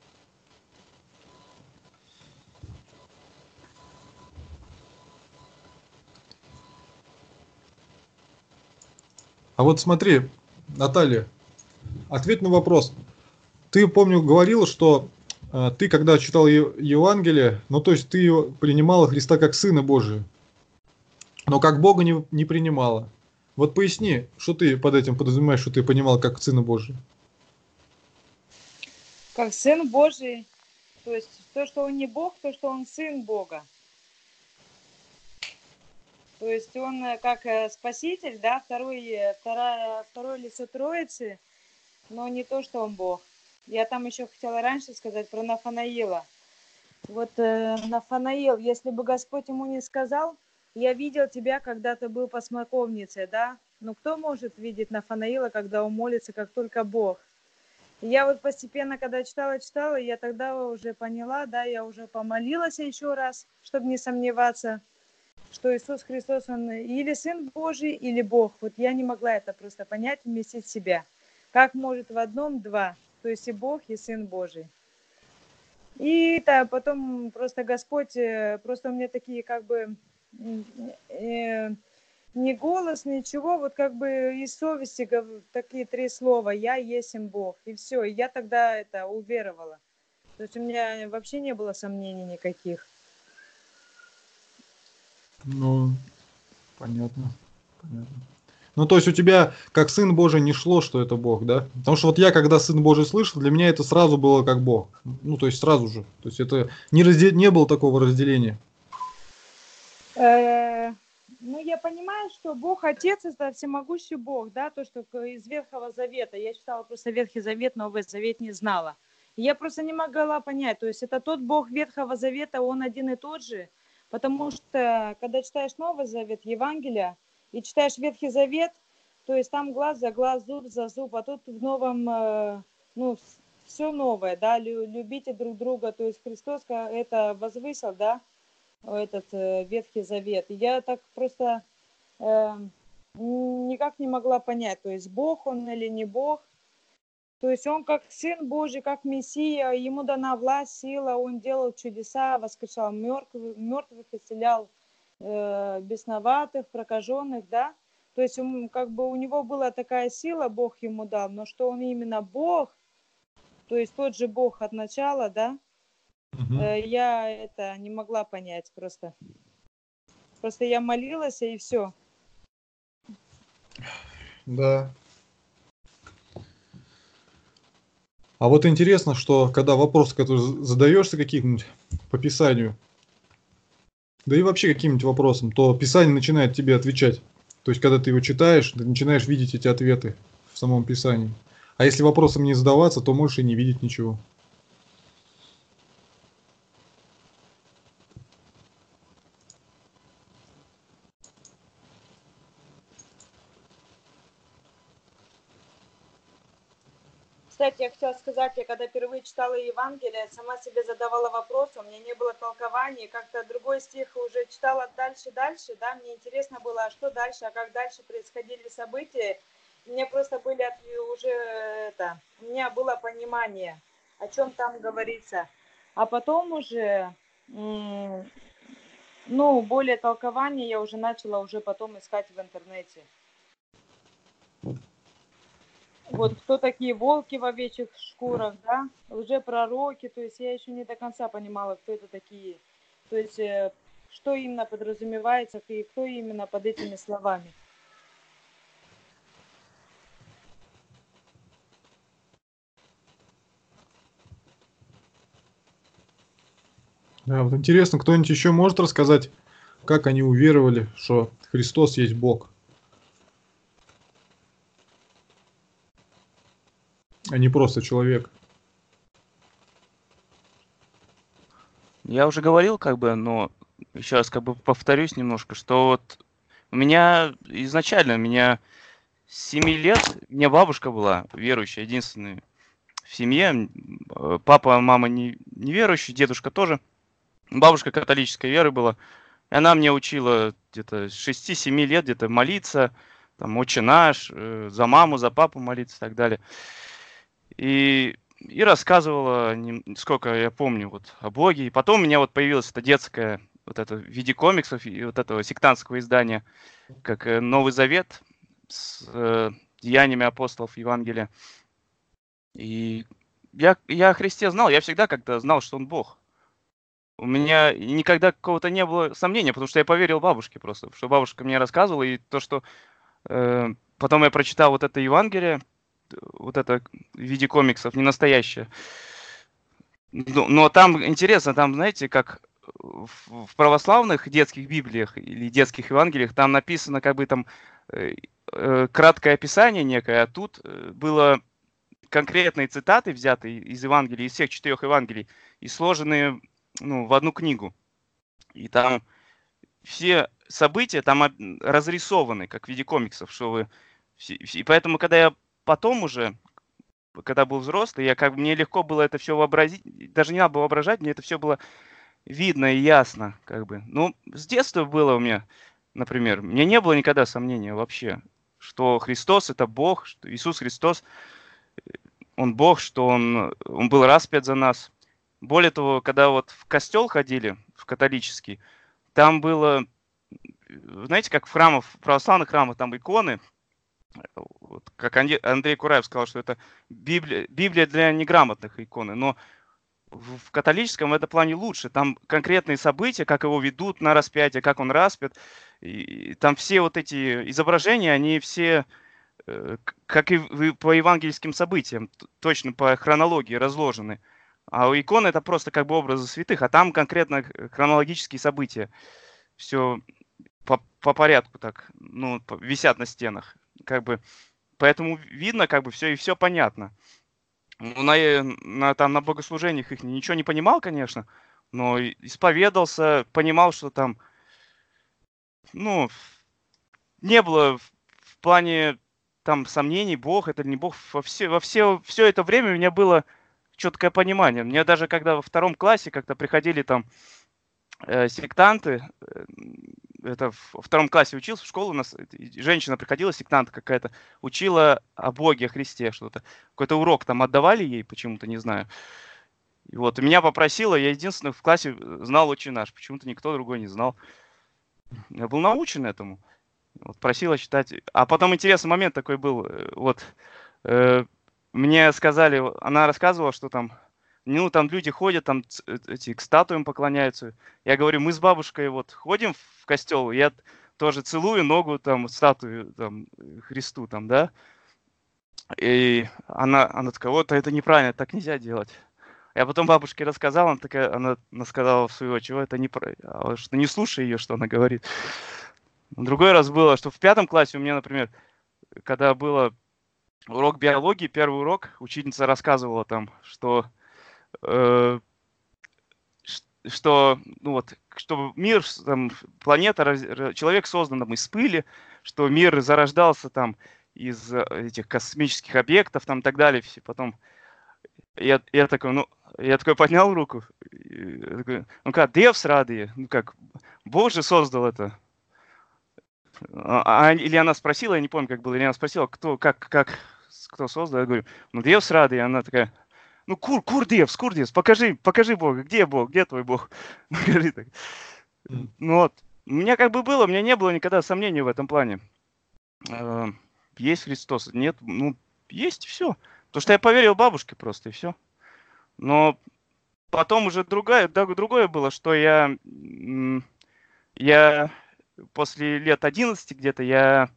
А вот смотри, Наталья, ответь на вопрос. Ты, помню, говорила, что э, ты, когда читал Е- Евангелие, ну, то есть ты его принимала Христа как Сына Божия, но как Бога не, не принимала. Вот поясни, что ты под этим подразумеваешь, что ты понимал как Сына Божия? Как Сын Божий. То есть то, что Он не Бог, то, что Он Сын Бога. То есть Он э, как э, Спаситель, да, второй, э, вторая, второе лицо Троицы, но не то, что Он Бог. Я там еще хотела раньше сказать про Нафанаила. Вот э, Нафанаил, если бы Господь ему не сказал, я видел тебя, когда ты был по смоковнице, да? Но кто может видеть Нафанаила, когда он молится, как только Бог? И я вот постепенно, когда читала, читала, я тогда уже поняла, да, я уже помолилась еще раз, чтобы не сомневаться, что Иисус Христос, Он или Сын Божий, или Бог. Вот я не могла это просто понять, вместить в себя. Как может в одном два? То есть и Бог, и Сын Божий. И да, потом просто Господь, просто у меня такие как бы э, не голос, ничего, вот как бы из совести такие три слова: «Я есмь Бог». И все, и я тогда это уверовала. То есть у меня вообще не было сомнений никаких. Ну, понятно, понятно. Ну, то есть у тебя, как Сын Божий, не шло, что это Бог, да? Потому что вот я, когда Сын Божий слышал, для меня это сразу было как Бог. Ну, то есть сразу же. То есть это не, разде... не было такого разделения. Э, Ну, я понимаю, что Бог Отец– это всемогущий Бог, да, то, что к- из Ветхого Завета. Я читала просто Ветхий Завет, Новый Завет не знала. И я просто не могла понять, то есть это тот Бог Ветхого Завета, он один и тот же, потому что, когда читаешь Новый Завет, Евангелие, и читаешь Ветхий Завет, то есть там глаз за глаз, зуб за зуб, а тут в новом, э, ну, все новое, да, лю- любите друг друга, то есть Христос ка- это возвысил, да, этот э, Ветхий Завет. И я так просто э, никак не могла понять, то есть Бог он или не Бог. То есть он как Сын Божий, как Мессия, ему дана власть, сила, он делал чудеса, воскрешал мертвых, мертвых исцелял э, бесноватых, прокаженных, да. То есть он, как бы у него была такая сила, Бог ему дал, но что он именно Бог, то есть тот же Бог от начала, да, Мгм. э, я это не могла понять просто. Просто я молилась, и все. Да. А вот интересно, что когда вопрос, который з- задаешься каким-нибудь по Писанию, да и вообще каким-нибудь вопросом, то Писание начинает тебе отвечать. То есть, когда ты его читаешь, ты начинаешь видеть эти ответы в самом Писании. А если вопросом не задаваться, то можешь и не видеть ничего. Кстати, я хотела сказать, я когда впервые читала Евангелие, сама себе задавала вопрос, у меня не было толкования, как-то другой стих уже читала дальше-дальше, да, мне интересно было, а что дальше, а как дальше происходили события. У меня просто были уже это, у меня было понимание, о чем там говорится. А потом уже, м, ну, более толкование я уже начала уже потом искать в интернете. Вот кто такие волки в овечьих шкурах, да, лжепророки, то есть я еще не до конца понимала, кто это такие, то есть э, что именно подразумевается и кто именно под этими словами. Да, вот интересно, кто-нибудь еще может рассказать, как они уверовали, что Христос есть Бог, а не просто человек? Я уже говорил, как бы, но еще раз как бы повторюсь немножко, что вот у меня изначально, у меня с семи лет, у меня бабушка была верующая, единственная в семье. М, э, Папа, мама не, не верующие, дедушка тоже. Бабушка католической веры была. И она мне учила где-то с шести-семи лет где-то молиться, там, «Отче наш», э, за маму, за папу молиться и так далее. И, и рассказывала, нем- сколько я помню, вот, о Боге. И потом у меня вот появилась эта детская, вот это в виде комиксов и вот этого сектантского издания, как э, Новый Завет с э, деяниями апостолов Евангелия. И я, я о Христе знал, я всегда как-то знал, что он Бог. У меня никогда какого-то не было сомнения, потому что я поверил бабушке просто, что бабушка мне рассказывала, и то, что э, потом я прочитал вот это Евангелие, т- вот это в виде комиксов, не настоящее. Но, но там интересно, там, знаете, как в, в православных детских Библиях или детских Евангелиях, там написано как бы там э, э, краткое описание некое, а тут э, было конкретные цитаты, взятые из Евангелия, из всех четырех Евангелий, и сложенные, ну, в одну книгу. И там все события там об- разрисованы, как в виде комиксов, что вы... все- И поэтому, когда я потом уже, когда был взрослый, я как бы, мне легко было это все вообразить, даже не надо было воображать, мне это все было видно и ясно, как бы. Ну, с детства было у меня, например, у меня не было никогда сомнения вообще, что Христос это Бог, что Иисус Христос, Он Бог, что Он, он был распят за нас. Более того, когда вот в костел ходили, в католический, там было, знаете, как в храмах, в православных храмах, там иконы, вот, как Анде- Андрей Кураев сказал, что это Библия, Библия для неграмотных иконы, но в в католическом в этом плане лучше. Там конкретные события, как его ведут на распятие, как он распят. И, и там все вот эти изображения, они все, э, к- как и в- по евангельским событиям, т- точно по хронологии разложены. А у иконы это просто как бы образы святых, а там конкретно э, хронологические события. все по, по порядку так, ну, по- висят на стенах. Как бы, поэтому видно, как бы все и все понятно. Ну, на, э, на, там, на богослужениях их ничего не понимал, конечно, но и- исповедался, понимал, что там, ну, не было в, в плане там сомнений, Бог это или не Бог. Во все, во все, все это время у меня было четкое понимание. Мне даже когда во втором классе как-то приходили там э, сектанты, э, это в- во втором классе учился, в школу у нас э, и женщина приходила, сектант какая-то, учила о Боге, о Христе что-то. Какой-то урок там отдавали ей почему-то, не знаю. И вот, и меня попросила, я единственный в классе э, знал «Отче наш», почему-то никто другой не знал. Я был научен этому. Вот, просила читать. А потом интересный момент такой был. э, Вот, э, мне сказали, она рассказывала, что там, ну, там люди ходят, там ц- э, эти, к статуям поклоняются. Я говорю, мы с бабушкой вот ходим в костел, я тоже целую ногу там статую там э, Христу там, да. И она, она такая, вот это неправильно, так нельзя делать. Я потом бабушке рассказал, она такая, она, она сказала в свою очередь, это неправильно, что не слушай ее, что она говорит. Другой раз было, что в пятом классе у меня, например, когда было урок биологии, первый урок, учительница рассказывала там, что, э, ш- что, ну вот, что мир, с- там, планета, раз- ра- человек создан там из пыли, что мир зарождался там из э, этих космических объектов там и так далее. Все. Потом я, я такой, ну, я такой поднял руку, и я такой, ну как, Девс радые, ну как, Бог же создал это. А, а- или она спросила, я не помню, как было, или она спросила, кто, как, как, с- кто создал, я говорю, ну, Девс рады, и она такая, ну, кур, кур Девс, кур Девс, покажи, покажи Бога, где Бог, где твой Бог? Покажи так. М. Ну вот, у меня как бы было, у меня не было никогда сомнений в этом плане. Э, Есть Христос, нет, ну, есть, и все. Потому что я поверил бабушке просто, и все. Но потом уже другая, да, другое было, что я, м, я после лет одиннадцати где-то я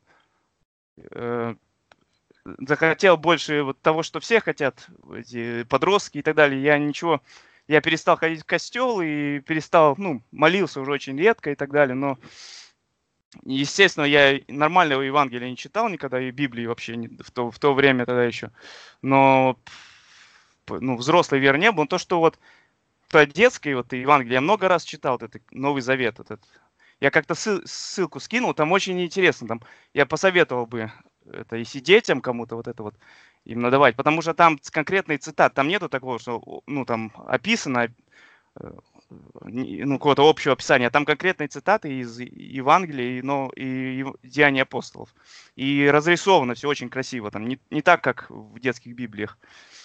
э, захотел больше вот того, что все хотят, эти подростки и так далее. Я ничего, я перестал ходить в костел и перестал, ну, молился уже очень редко и так далее. Но, естественно, я нормального Евангелия не читал никогда, и Библии вообще не, в, то, в то время тогда еще. Но, п- ну, взрослой веры не было. Но то, что вот то детское вот Евангелие, я много раз читал, вот этот Новый Завет, этот. Я как-то ссыл- ссылку скинул, там очень интересно, там я посоветовал бы это если детям кому-то вот это вот именно давать, потому что там конкретные цитаты, там нету такого, что о, ну там описано, э, не- ну какого-то общего описания, а там конкретные цитаты из Евангелия и, ну, и Ев- Деяний апостолов. И разрисовано все очень красиво, там не, не так, как в детских Библиях.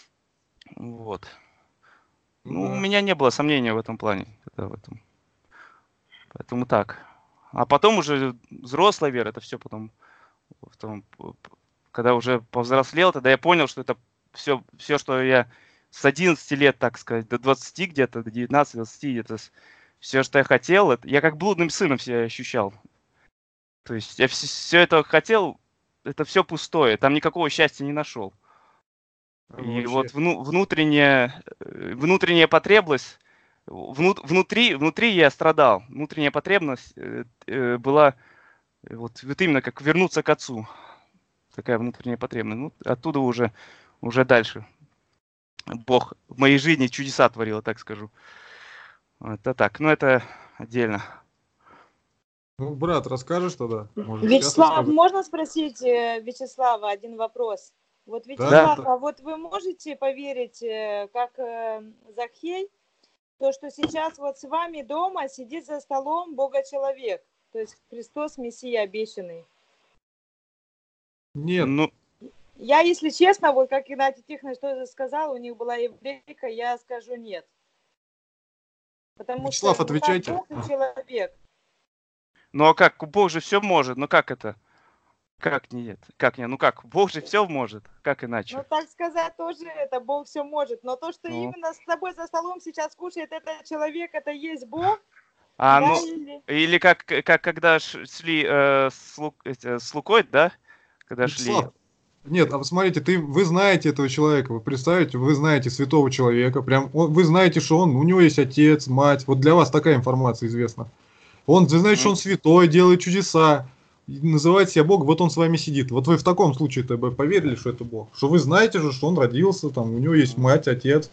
Вот. Ну Ну, у да. меня не было сомнения в этом плане. Это в этом. Поэтому так. А потом уже взрослая вера, это все потом, потом, п- п- когда уже повзрослел, тогда я понял, что это все, все, что я с одиннадцати лет, так сказать, до двадцати где-то, до девятнадцати двадцати где-то, все, что я хотел, это, я как блудным сыном себя ощущал. То есть я все, это хотел, это все пустое, там никакого счастья не нашел. А И вообще. вот вну- внутренняя, э, внутренняя потребность, вну- внутри, внутри я страдал. Внутренняя потребность э, э, была э, вот, вот именно как вернуться к отцу. Такая внутренняя потребность. Ну, оттуда уже, уже дальше. Бог в моей жизни чудеса творил, так скажу. Это так, ну это отдельно. Ну, брат, расскажешь тогда? Может, сейчас Вячеслав, расскажешь? можно спросить э, Вячеслава один вопрос? Вот, Да, Да. Вячеслав, да. а вот вы можете поверить, э, как э, Захей, то, что сейчас вот с вами дома сидит за столом Бога-человек, то есть Христос, Мессия обещанный? Нет. Ну, Я, если честно, вот как Игнатий Тихонович тоже сказал, у них была еврейка, я скажу нет. Потому Вячеслав, что ну, как отвечайте. Бог и человек. ну а как? Бог же все может. Ну как это? Как нет? Как нет? Ну как? Бог же все может. Как Ну, иначе? так сказать, тоже это Бог все может. Но то, что Ну. именно с тобой за столом сейчас кушает этот человек, это есть Бог, А, да, ну, или... или как, как когда ш- шли э, с, Лу- эти, с Лукой, да? Когда шли. Вячеслав, нет, а посмотрите, ты, вы знаете этого человека, вы представите, вы знаете святого человека, прям он- вы знаете, что он, у него есть отец, мать, вот для вас такая информация известна. Он, знаете, что он святой, делает чудеса, называет себя Бог, вот он с вами сидит. Вот вы в таком случае-то бы поверили, что это Бог? Что вы знаете же, что он родился, там, у него есть мать, отец.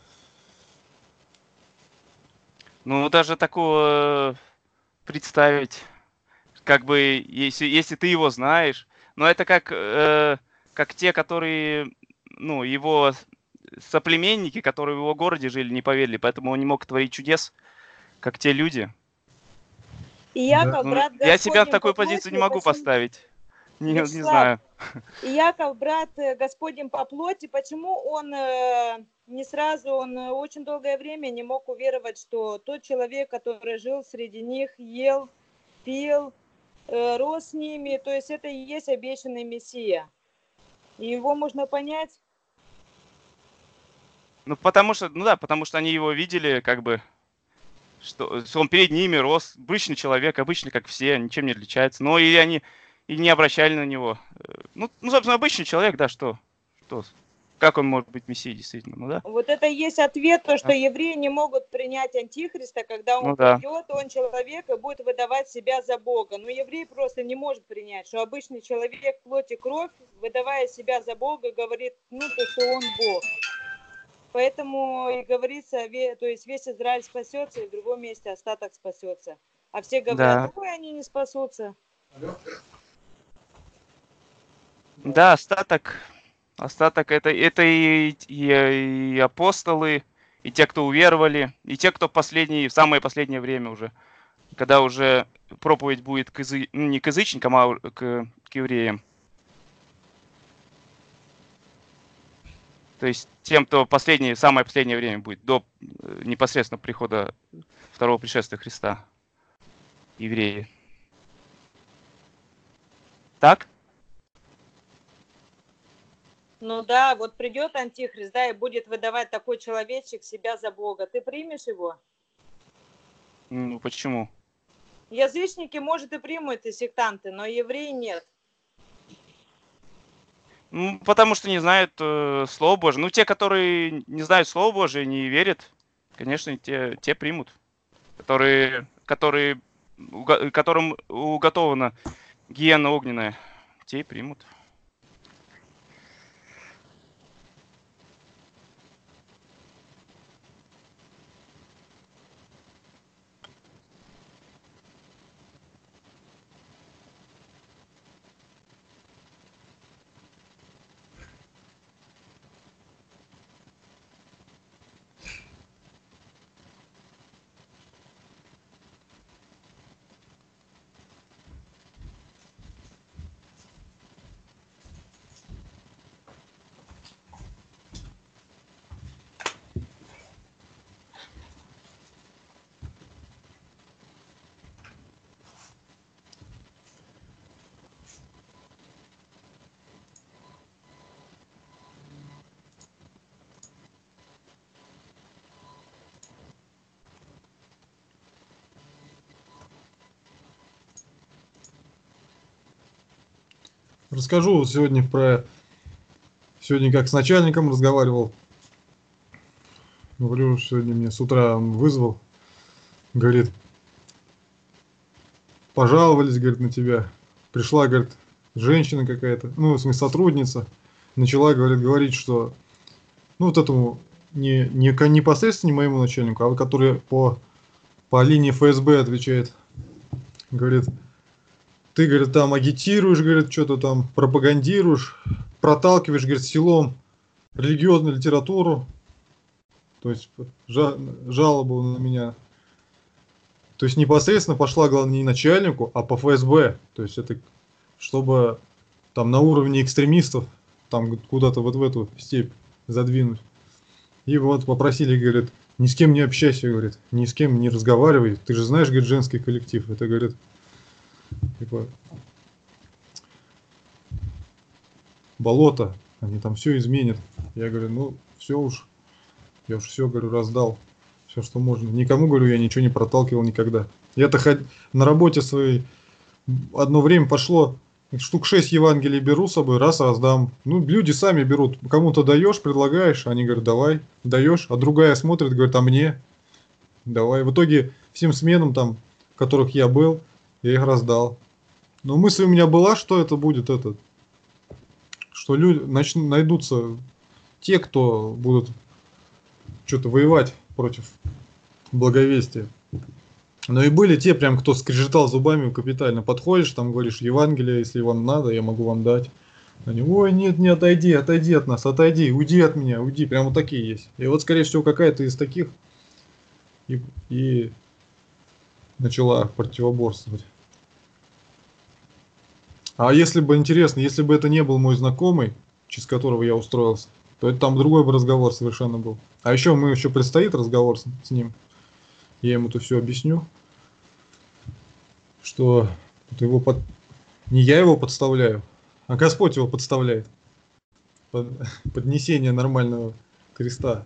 Ну, даже такого представить, как бы, если, если ты его знаешь, но это как, э, как те, которые, ну, его соплеменники, которые в его городе жили, не поверили, поэтому он не мог творить чудес, как те люди. И Яков, Ну, брат я себя в Господень такую по позицию не плоти, могу почему- поставить. Не, не Вячеслав, знаю. И Яков, брат э, Господень по плоти, почему он э, не сразу, он э, очень долгое время не мог уверовать, что тот человек, который жил среди них, ел, пил, э, рос с ними, то есть это и есть обещанный Мессия. И его можно понять. Ну, потому что, ну да, потому что они его видели, как бы, что он перед ними рос, обычный человек, обычный, как все, ничем не отличается. Но и они и не обращали на него. Э, Ну, ну, собственно, обычный человек, да, что? Что? Как он может быть мессией, действительно, ну да? Вот это и есть ответ, то, что евреи не могут принять Антихриста, когда он Ну да. придет, он человек и будет выдавать себя за Бога. Но еврей просто не может принять, что обычный человек, плоть и кровь, выдавая себя за Бога, говорит, ну, то, что он Бог. Поэтому и говорится, ве- то есть весь Израиль спасется, и в другом месте остаток спасется. А все говорят, Да. ой, они не спасутся. Да, остаток, остаток это, это и, и, и апостолы, и те, кто уверовали, и те, кто в последнее, в самое последнее время уже, когда уже проповедь будет к язы- ну, не к язычникам, а у- к, к евреям. То есть тем, кто последнее, самое последнее время будет, до э, непосредственно прихода второго пришествия Христа, евреи. Так? Ну да, вот придет Антихрист, да, и будет выдавать такой человечек себя за Бога. Ты примешь его? Ну, почему? Язычники, может, и примут, и сектанты, но евреи нет. Ну, потому что не знают э, Слово Божие. Ну, те, которые не знают Слово Божие, не верят, конечно, те, те примут. Которые, которые, уга- которым уготована гиена огненная, те и примут. Расскажу вот сегодня про... Сегодня как с начальником разговаривал. Говорю, сегодня мне с утра он вызвал. Говорит, пожаловались, говорит, на тебя. Пришла, говорит, женщина какая-то, ну, в смысле, сотрудница. Начала, говорит, говорить, что, ну, вот этому, не, не ко- непосредственно не моему начальнику, а который по, по линии эф эс бэ отвечает. Говорит, ты, говорит, там агитируешь, говорит, что-то там пропагандируешь, проталкиваешь, говорит, силом религиозную литературу. То есть жа- жалобу на меня. То есть непосредственно пошла, главное, не начальнику, а по эф эс бэ. То есть это чтобы там на уровне экстремистов там куда-то вот в эту степь задвинуть. И вот попросили, говорит, ни с кем не общайся, говорит, ни с кем не разговаривай. Ты же знаешь, говорит, женский коллектив. Это, говорит, типа болото, они там все изменят. Я говорю, ну все уж, я уж все, говорю, раздал, все, что можно. Никому, говорю, я ничего не проталкивал никогда. Я-то хоть на работе своей одно время пошло, штук шесть Евангелий беру с собой, раз раздам. Ну, люди сами берут, кому-то даешь, предлагаешь, они говорят, давай, даешь, а другая смотрит, говорит, а мне, давай. В итоге всем сменам там которых я был, я их раздал. Но мысль у меня была, что это будет этот, что люди начнут, найдутся те, кто будут что-то воевать против благовестия. Но и были те, прям, кто скрежетал зубами капитально. Подходишь, там говоришь, Евангелие, если вам надо, я могу вам дать. Они, ой, нет, не отойди, отойди от нас, отойди, уйди от меня, уйди. Прям вот такие есть. И вот, скорее всего, какая-то из таких и, и начала противоборствовать. А если бы, интересно, если бы это не был мой знакомый, через которого я устроился, то это там другой бы разговор совершенно был. А еще мы еще предстоит разговор с, с ним. Я ему это все объясню, что его под... не я его подставляю, а Господь его подставляет. Под... Поднесение нормального креста.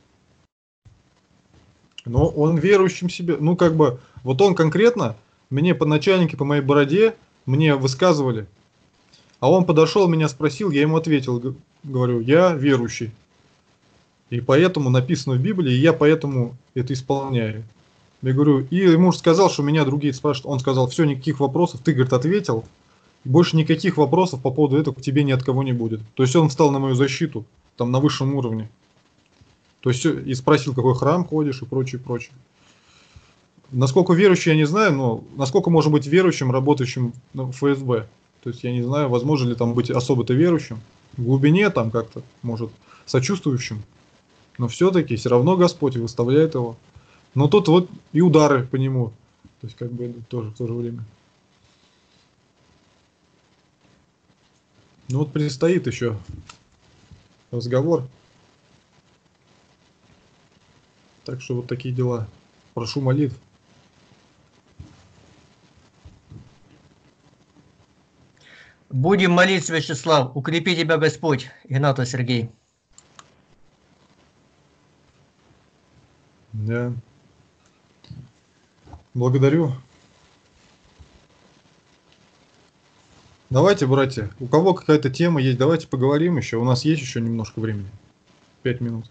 Но он верующим себе, ну как бы, вот он конкретно, мне подначальники по моей бороде, мне высказывали, а он подошел, меня спросил, я ему ответил, говорю, я верующий. И поэтому написано в Библии, и я поэтому это исполняю. Я говорю, и муж сказал, что меня другие спрашивают, он сказал, все, никаких вопросов, ты, говорит, ответил, больше никаких вопросов по поводу этого к тебе ни от кого не будет. То есть он встал на мою защиту, там на высшем уровне. То есть и спросил, какой храм ходишь и прочее, прочее. Насколько верующий, я не знаю, но насколько можно быть верующим, работающим в эф эс бэ. То есть я не знаю, возможно ли там быть особо-то верующим. В глубине там как-то, может, сочувствующим. Но все-таки все равно Господь выставляет его. Но тут вот и удары по нему. То есть как бы тоже в то же время. Ну вот предстоит еще разговор. Так что вот такие дела. Прошу молитв. Будем молиться, Вячеслав. Укрепи тебя Господь, Игнатов Сергей. Да. Благодарю. Давайте, братья, у кого какая-то тема есть, давайте поговорим еще. У нас есть еще немножко времени. Пять минут.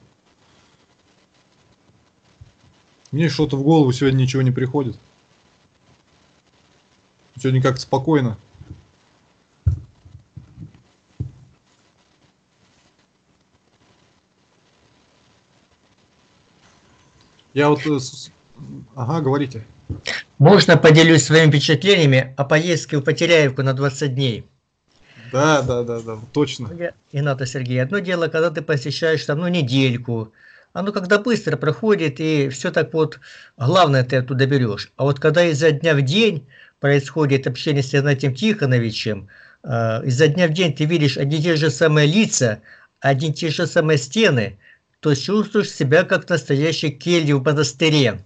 Мне что-то в голову сегодня ничего не приходит. Сегодня как-то спокойно. Я вот... Ага, говорите. Можно поделюсь своими впечатлениями о поездке в Потеряевку на двадцать дней? Да, да, да, да, точно. Игнатов Сергей, одно дело, когда ты посещаешь там, ну, недельку, оно когда быстро проходит, и все так вот, главное, ты оттуда берешь. А вот когда изо дня в день происходит общение с Игнатием Тихоновичем, э, изо дня в день ты видишь одни и те же самые лица, одни и те же самые стены, то чувствуешь себя как настоящий келья в монастыре.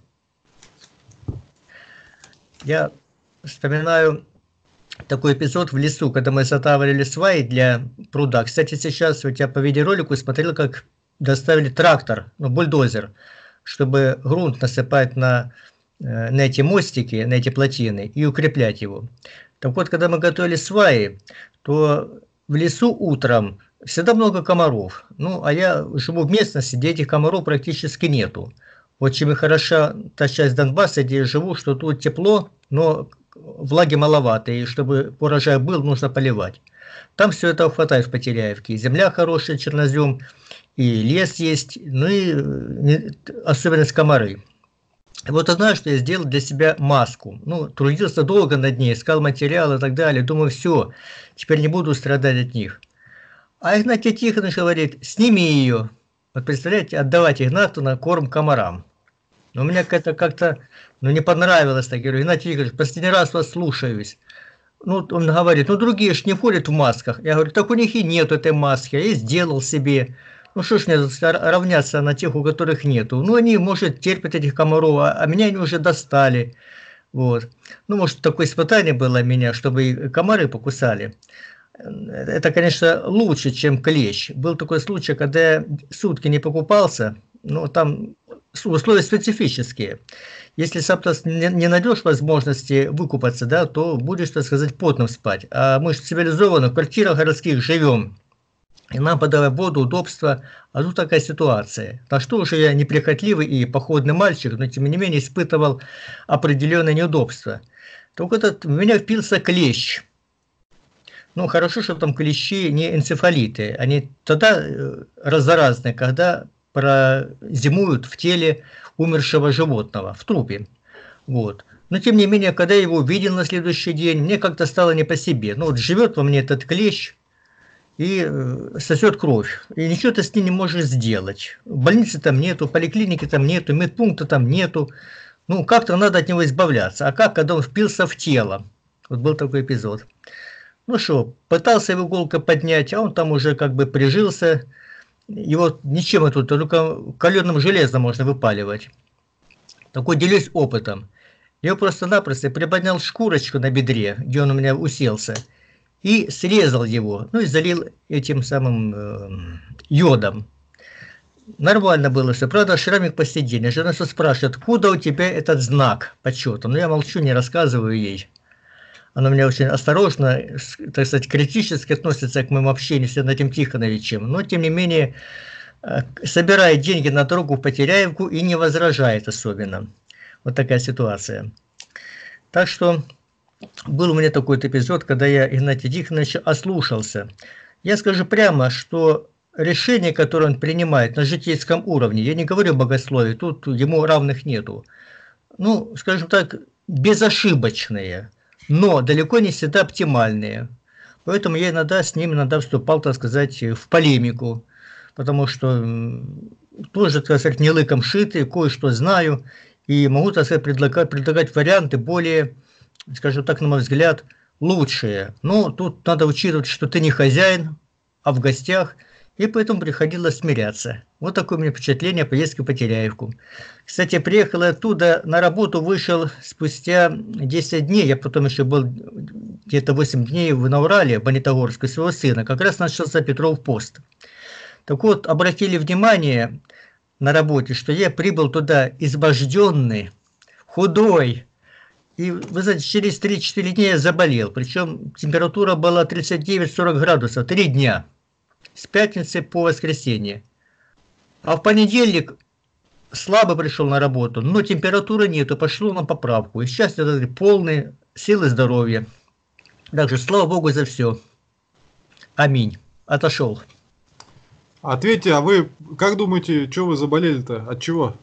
Я вспоминаю такой эпизод в лесу, когда мы затавливали сваи для пруда. Кстати, сейчас вот я по видеоролику смотрел, как доставили трактор, ну, бульдозер, чтобы грунт насыпать на, на эти мостики, на эти плотины и укреплять его. Так вот, когда мы готовили сваи, то в лесу утром всегда много комаров. Ну, а я живу в местности, где этих комаров практически нету. Вот чем и хороша та часть Донбасса, где я живу, что тут тепло, но влаги маловато, и чтобы урожай был, нужно поливать. Там все это хватает в Потеряевке. Земля хорошая, чернозем, и лес есть, ну и особенность комары. Вот однажды что я сделал для себя маску. Ну, трудился долго над ней, искал материал и так далее. Думаю, все, теперь не буду страдать от них. А Игнатий Тихонович говорит, сними ее. Вот представляете, отдавать Игнату на корм комарам. Но мне это как-то ну, не понравилось. Так. Я говорю, Игнатий Тихонович, последний раз вас слушаюсь. Ну, он говорит, ну другие ж не ходят в масках. Я говорю, так у них и нет этой маски. Я сделал себе. Ну что ж мне равняться на тех, у которых нету. Ну они, может, терпят этих комаров, а, а меня они уже достали. Вот. Ну, может, такое испытание было меня, чтобы и комары покусали. Это, конечно, лучше, чем клещ. Был такой случай, когда я сутки не покупался, но там условия специфические. Если сам не, не найдешь возможности выкупаться, да, то будешь, так сказать, потным спать. А мы же цивилизованно в квартирах городских живем. И нам подавай воду, удобство, а тут такая ситуация. На что уже я неприхотливый и походный мальчик, но тем не менее испытывал определенное неудобство. Только этот, в меня впился клещ. Ну, хорошо, что там клещи не энцефалиты. Они тогда разноразные, когда прозимуют в теле умершего животного, в трупе. Вот. Но, тем не менее, когда я его увидел на следующий день, мне как-то стало не по себе. Ну, вот живет во мне этот клещ и сосет кровь. И ничего ты с ним не можешь сделать. Больницы там нету, поликлиники там нету, медпункта там нету. Ну, как-то надо от него избавляться. А как, когда он впился в тело? Вот был такой эпизод. Ну что, пытался его иголкой поднять, а он там уже как бы прижился. Его ничем тут, только каленым железом можно выпаливать. Такой делюсь опытом. Я просто-напросто приподнял шкурочку на бедре, где он у меня уселся, и срезал его, ну и залил этим самым э, йодом. Нормально было все. Правда, шрамик по сиденью. Жена все спрашивает, откуда у тебя этот знак почета? Но я молчу, не рассказываю ей. Она у меня очень осторожно, так сказать, критически относится к моему общению с Игнатием Тихоновичем. Но, тем не менее, собирает деньги на дорогу в Потеряевку и не возражает особенно. Вот такая ситуация. Так что был у меня такой эпизод, когда я Игнатия Тихоновича ослушался. Я скажу прямо, что решение, которое он принимает на житейском уровне, я не говорю о богословии, тут ему равных нету, ну, скажем так, безошибочные, но далеко не всегда оптимальные. Поэтому я иногда с ним иногда вступал, так сказать, в полемику, потому что тоже, так сказать, не лыком шитый, кое-что знаю, и могу, так сказать, предлагать, предлагать варианты более, скажем так, на мой взгляд, лучшие. Но тут надо учитывать, что ты не хозяин, а в гостях, и поэтому приходилось смиряться. Вот такое у меня впечатление о поездке в Потеряевку. Кстати, приехал оттуда, на работу вышел спустя десять дней, я потом еще был где-то восемь дней в Урале, в Бонитогорске, своего сына, как раз начался Петров пост. Так вот, обратили внимание на работе, что я прибыл туда изможденный, худой, и, вы знаете, через три-четыре дня я заболел, причем температура была тридцать девять — сорок градусов, три дня, с пятницы по воскресенье. А в понедельник слабо пришел на работу, но температуры нету, пошло на поправку. И сейчас я полный силы здоровья. Также слава Богу за все. Аминь. Отошел. Ответьте, а вы как думаете, что вы заболели-то? От чего?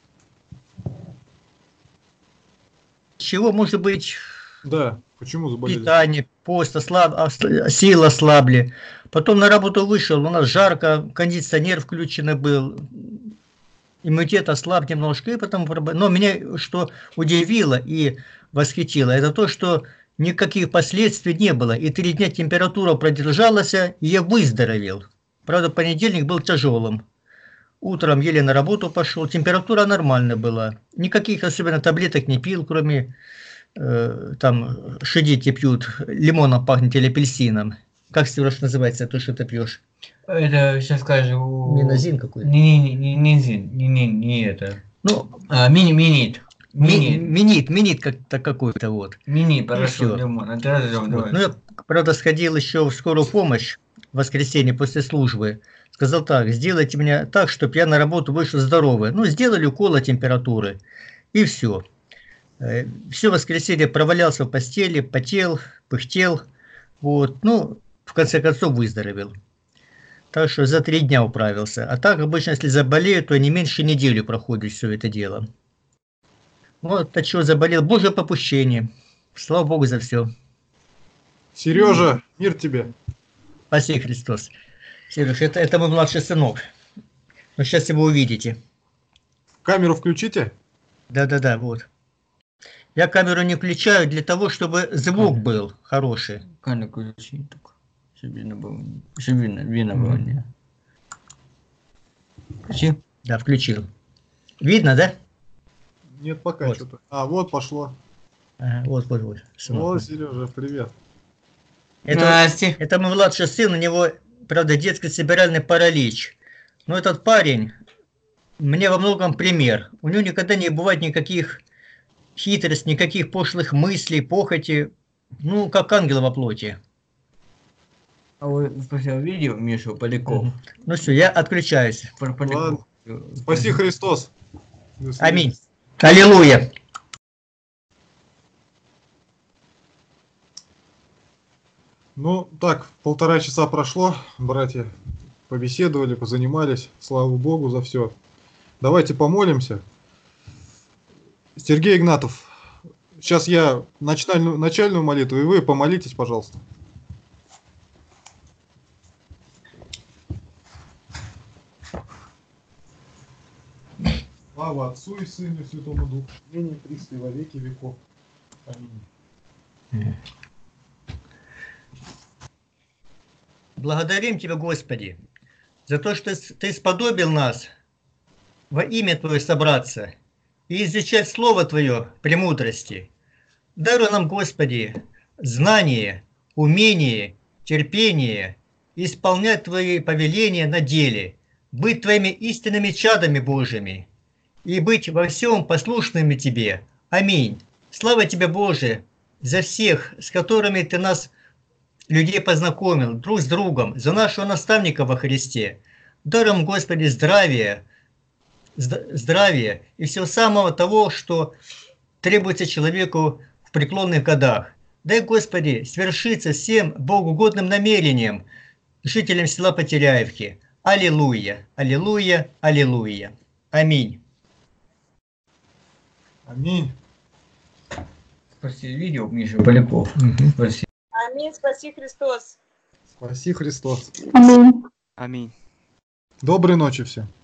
Чего может быть? Да, почему заболели? Питание, пост, ослаб, силы ослабли. Потом на работу вышел, у нас жарко, кондиционер включен был, иммунитет ослаб немножко, и потом... Но меня что удивило и восхитило, это то, что никаких последствий не было, и три дня температура продержалась, и я выздоровел. Правда, понедельник был тяжелым. Утром еле на работу пошел, температура нормальная была. Никаких особенно таблеток не пил, кроме э, там шидите пьют, лимоном пахнет или апельсином. Как, Сереж, называется то, что ты пьешь? Это, сейчас скажу... Минозин какой-то? Не, не, не, не, не, не, не это. Ну, а, мини, минит. Минит, минит, минит как-то какой-то вот. Мини, хорошо, всё. лимон. Это, это, Вот. давай. Ну, я, правда, сходил еще в скорую помощь в воскресенье после службы. Сказал так, сделайте меня так, чтобы я на работу вышел здоровый. Ну, сделали укол от температуры. И все. Все воскресенье провалялся в постели, потел, пыхтел. Вот. Ну, в конце концов выздоровел. Так что за три дня управился. А так обычно, если заболею, то не меньше недели проходит все это дело. Вот от чего заболел. Божье попущение. Слава Богу за все. Сережа, мир тебе. Спаси Христос. Сереж, это, это мой младший сынок. Но сейчас его увидите. Камеру включите. Да-да-да, вот. Я камеру не включаю для того, чтобы звук Камеру. был хороший. Камеру включи только. Чтобы видно было. Чтобы видно, видно было. Не. Включи. Да, включил. Видно, да? Нет, пока Вот. что-то. А, вот пошло. Ага, вот, вот, вот. сынок. О, Сережа, привет. Это, Здрасте. это мой младший сын, у него, правда, детский церебральный паралич. Но этот парень мне во многом пример. У него никогда не бывает никаких хитростей, никаких пошлых мыслей, похоти. Ну, как ангел во плоти. А вы спросил, видел Мишу Поляков? Мгм. Ну все, я отключаюсь. Про Поляков. Спаси Христос. До свидания. Аминь. Аллилуйя. Ну, так, полтора часа прошло, братья. Побеседовали, позанимались. Слава Богу за все. Давайте помолимся. Сергей Игнатов, сейчас я начальную, начальную молитву, и вы помолитесь, пожалуйста. Слава Отцу и Сыну и Святому Духу, ныне и присно и во веки веков. Аминь. Благодарим Тебя, Господи, за то, что Ты сподобил нас во имя Твое собраться и изучать Слово Твое премудрости. Даруй нам, Господи, знание, умение, терпение, исполнять Твои повеления на деле, быть Твоими истинными чадами Божьими и быть во всем послушными Тебе. Аминь. Слава Тебе, Боже, за всех, с которыми Ты нас, людей, познакомил друг с другом, за нашего наставника во Христе. Дай нам, Господи, здравия, здравия и всего самого того, что требуется человеку в преклонных годах. Дай, Господи, свершиться всем богоугодным намерением жителям села Потеряевки. Аллилуйя, аллилуйя, аллилуйя. Аминь. Аминь. Спроси, видел Мишу Поляков? Мгм. Спроси. Аминь, спаси Христос. Спаси Христос. Аминь. Доброй ночи всем.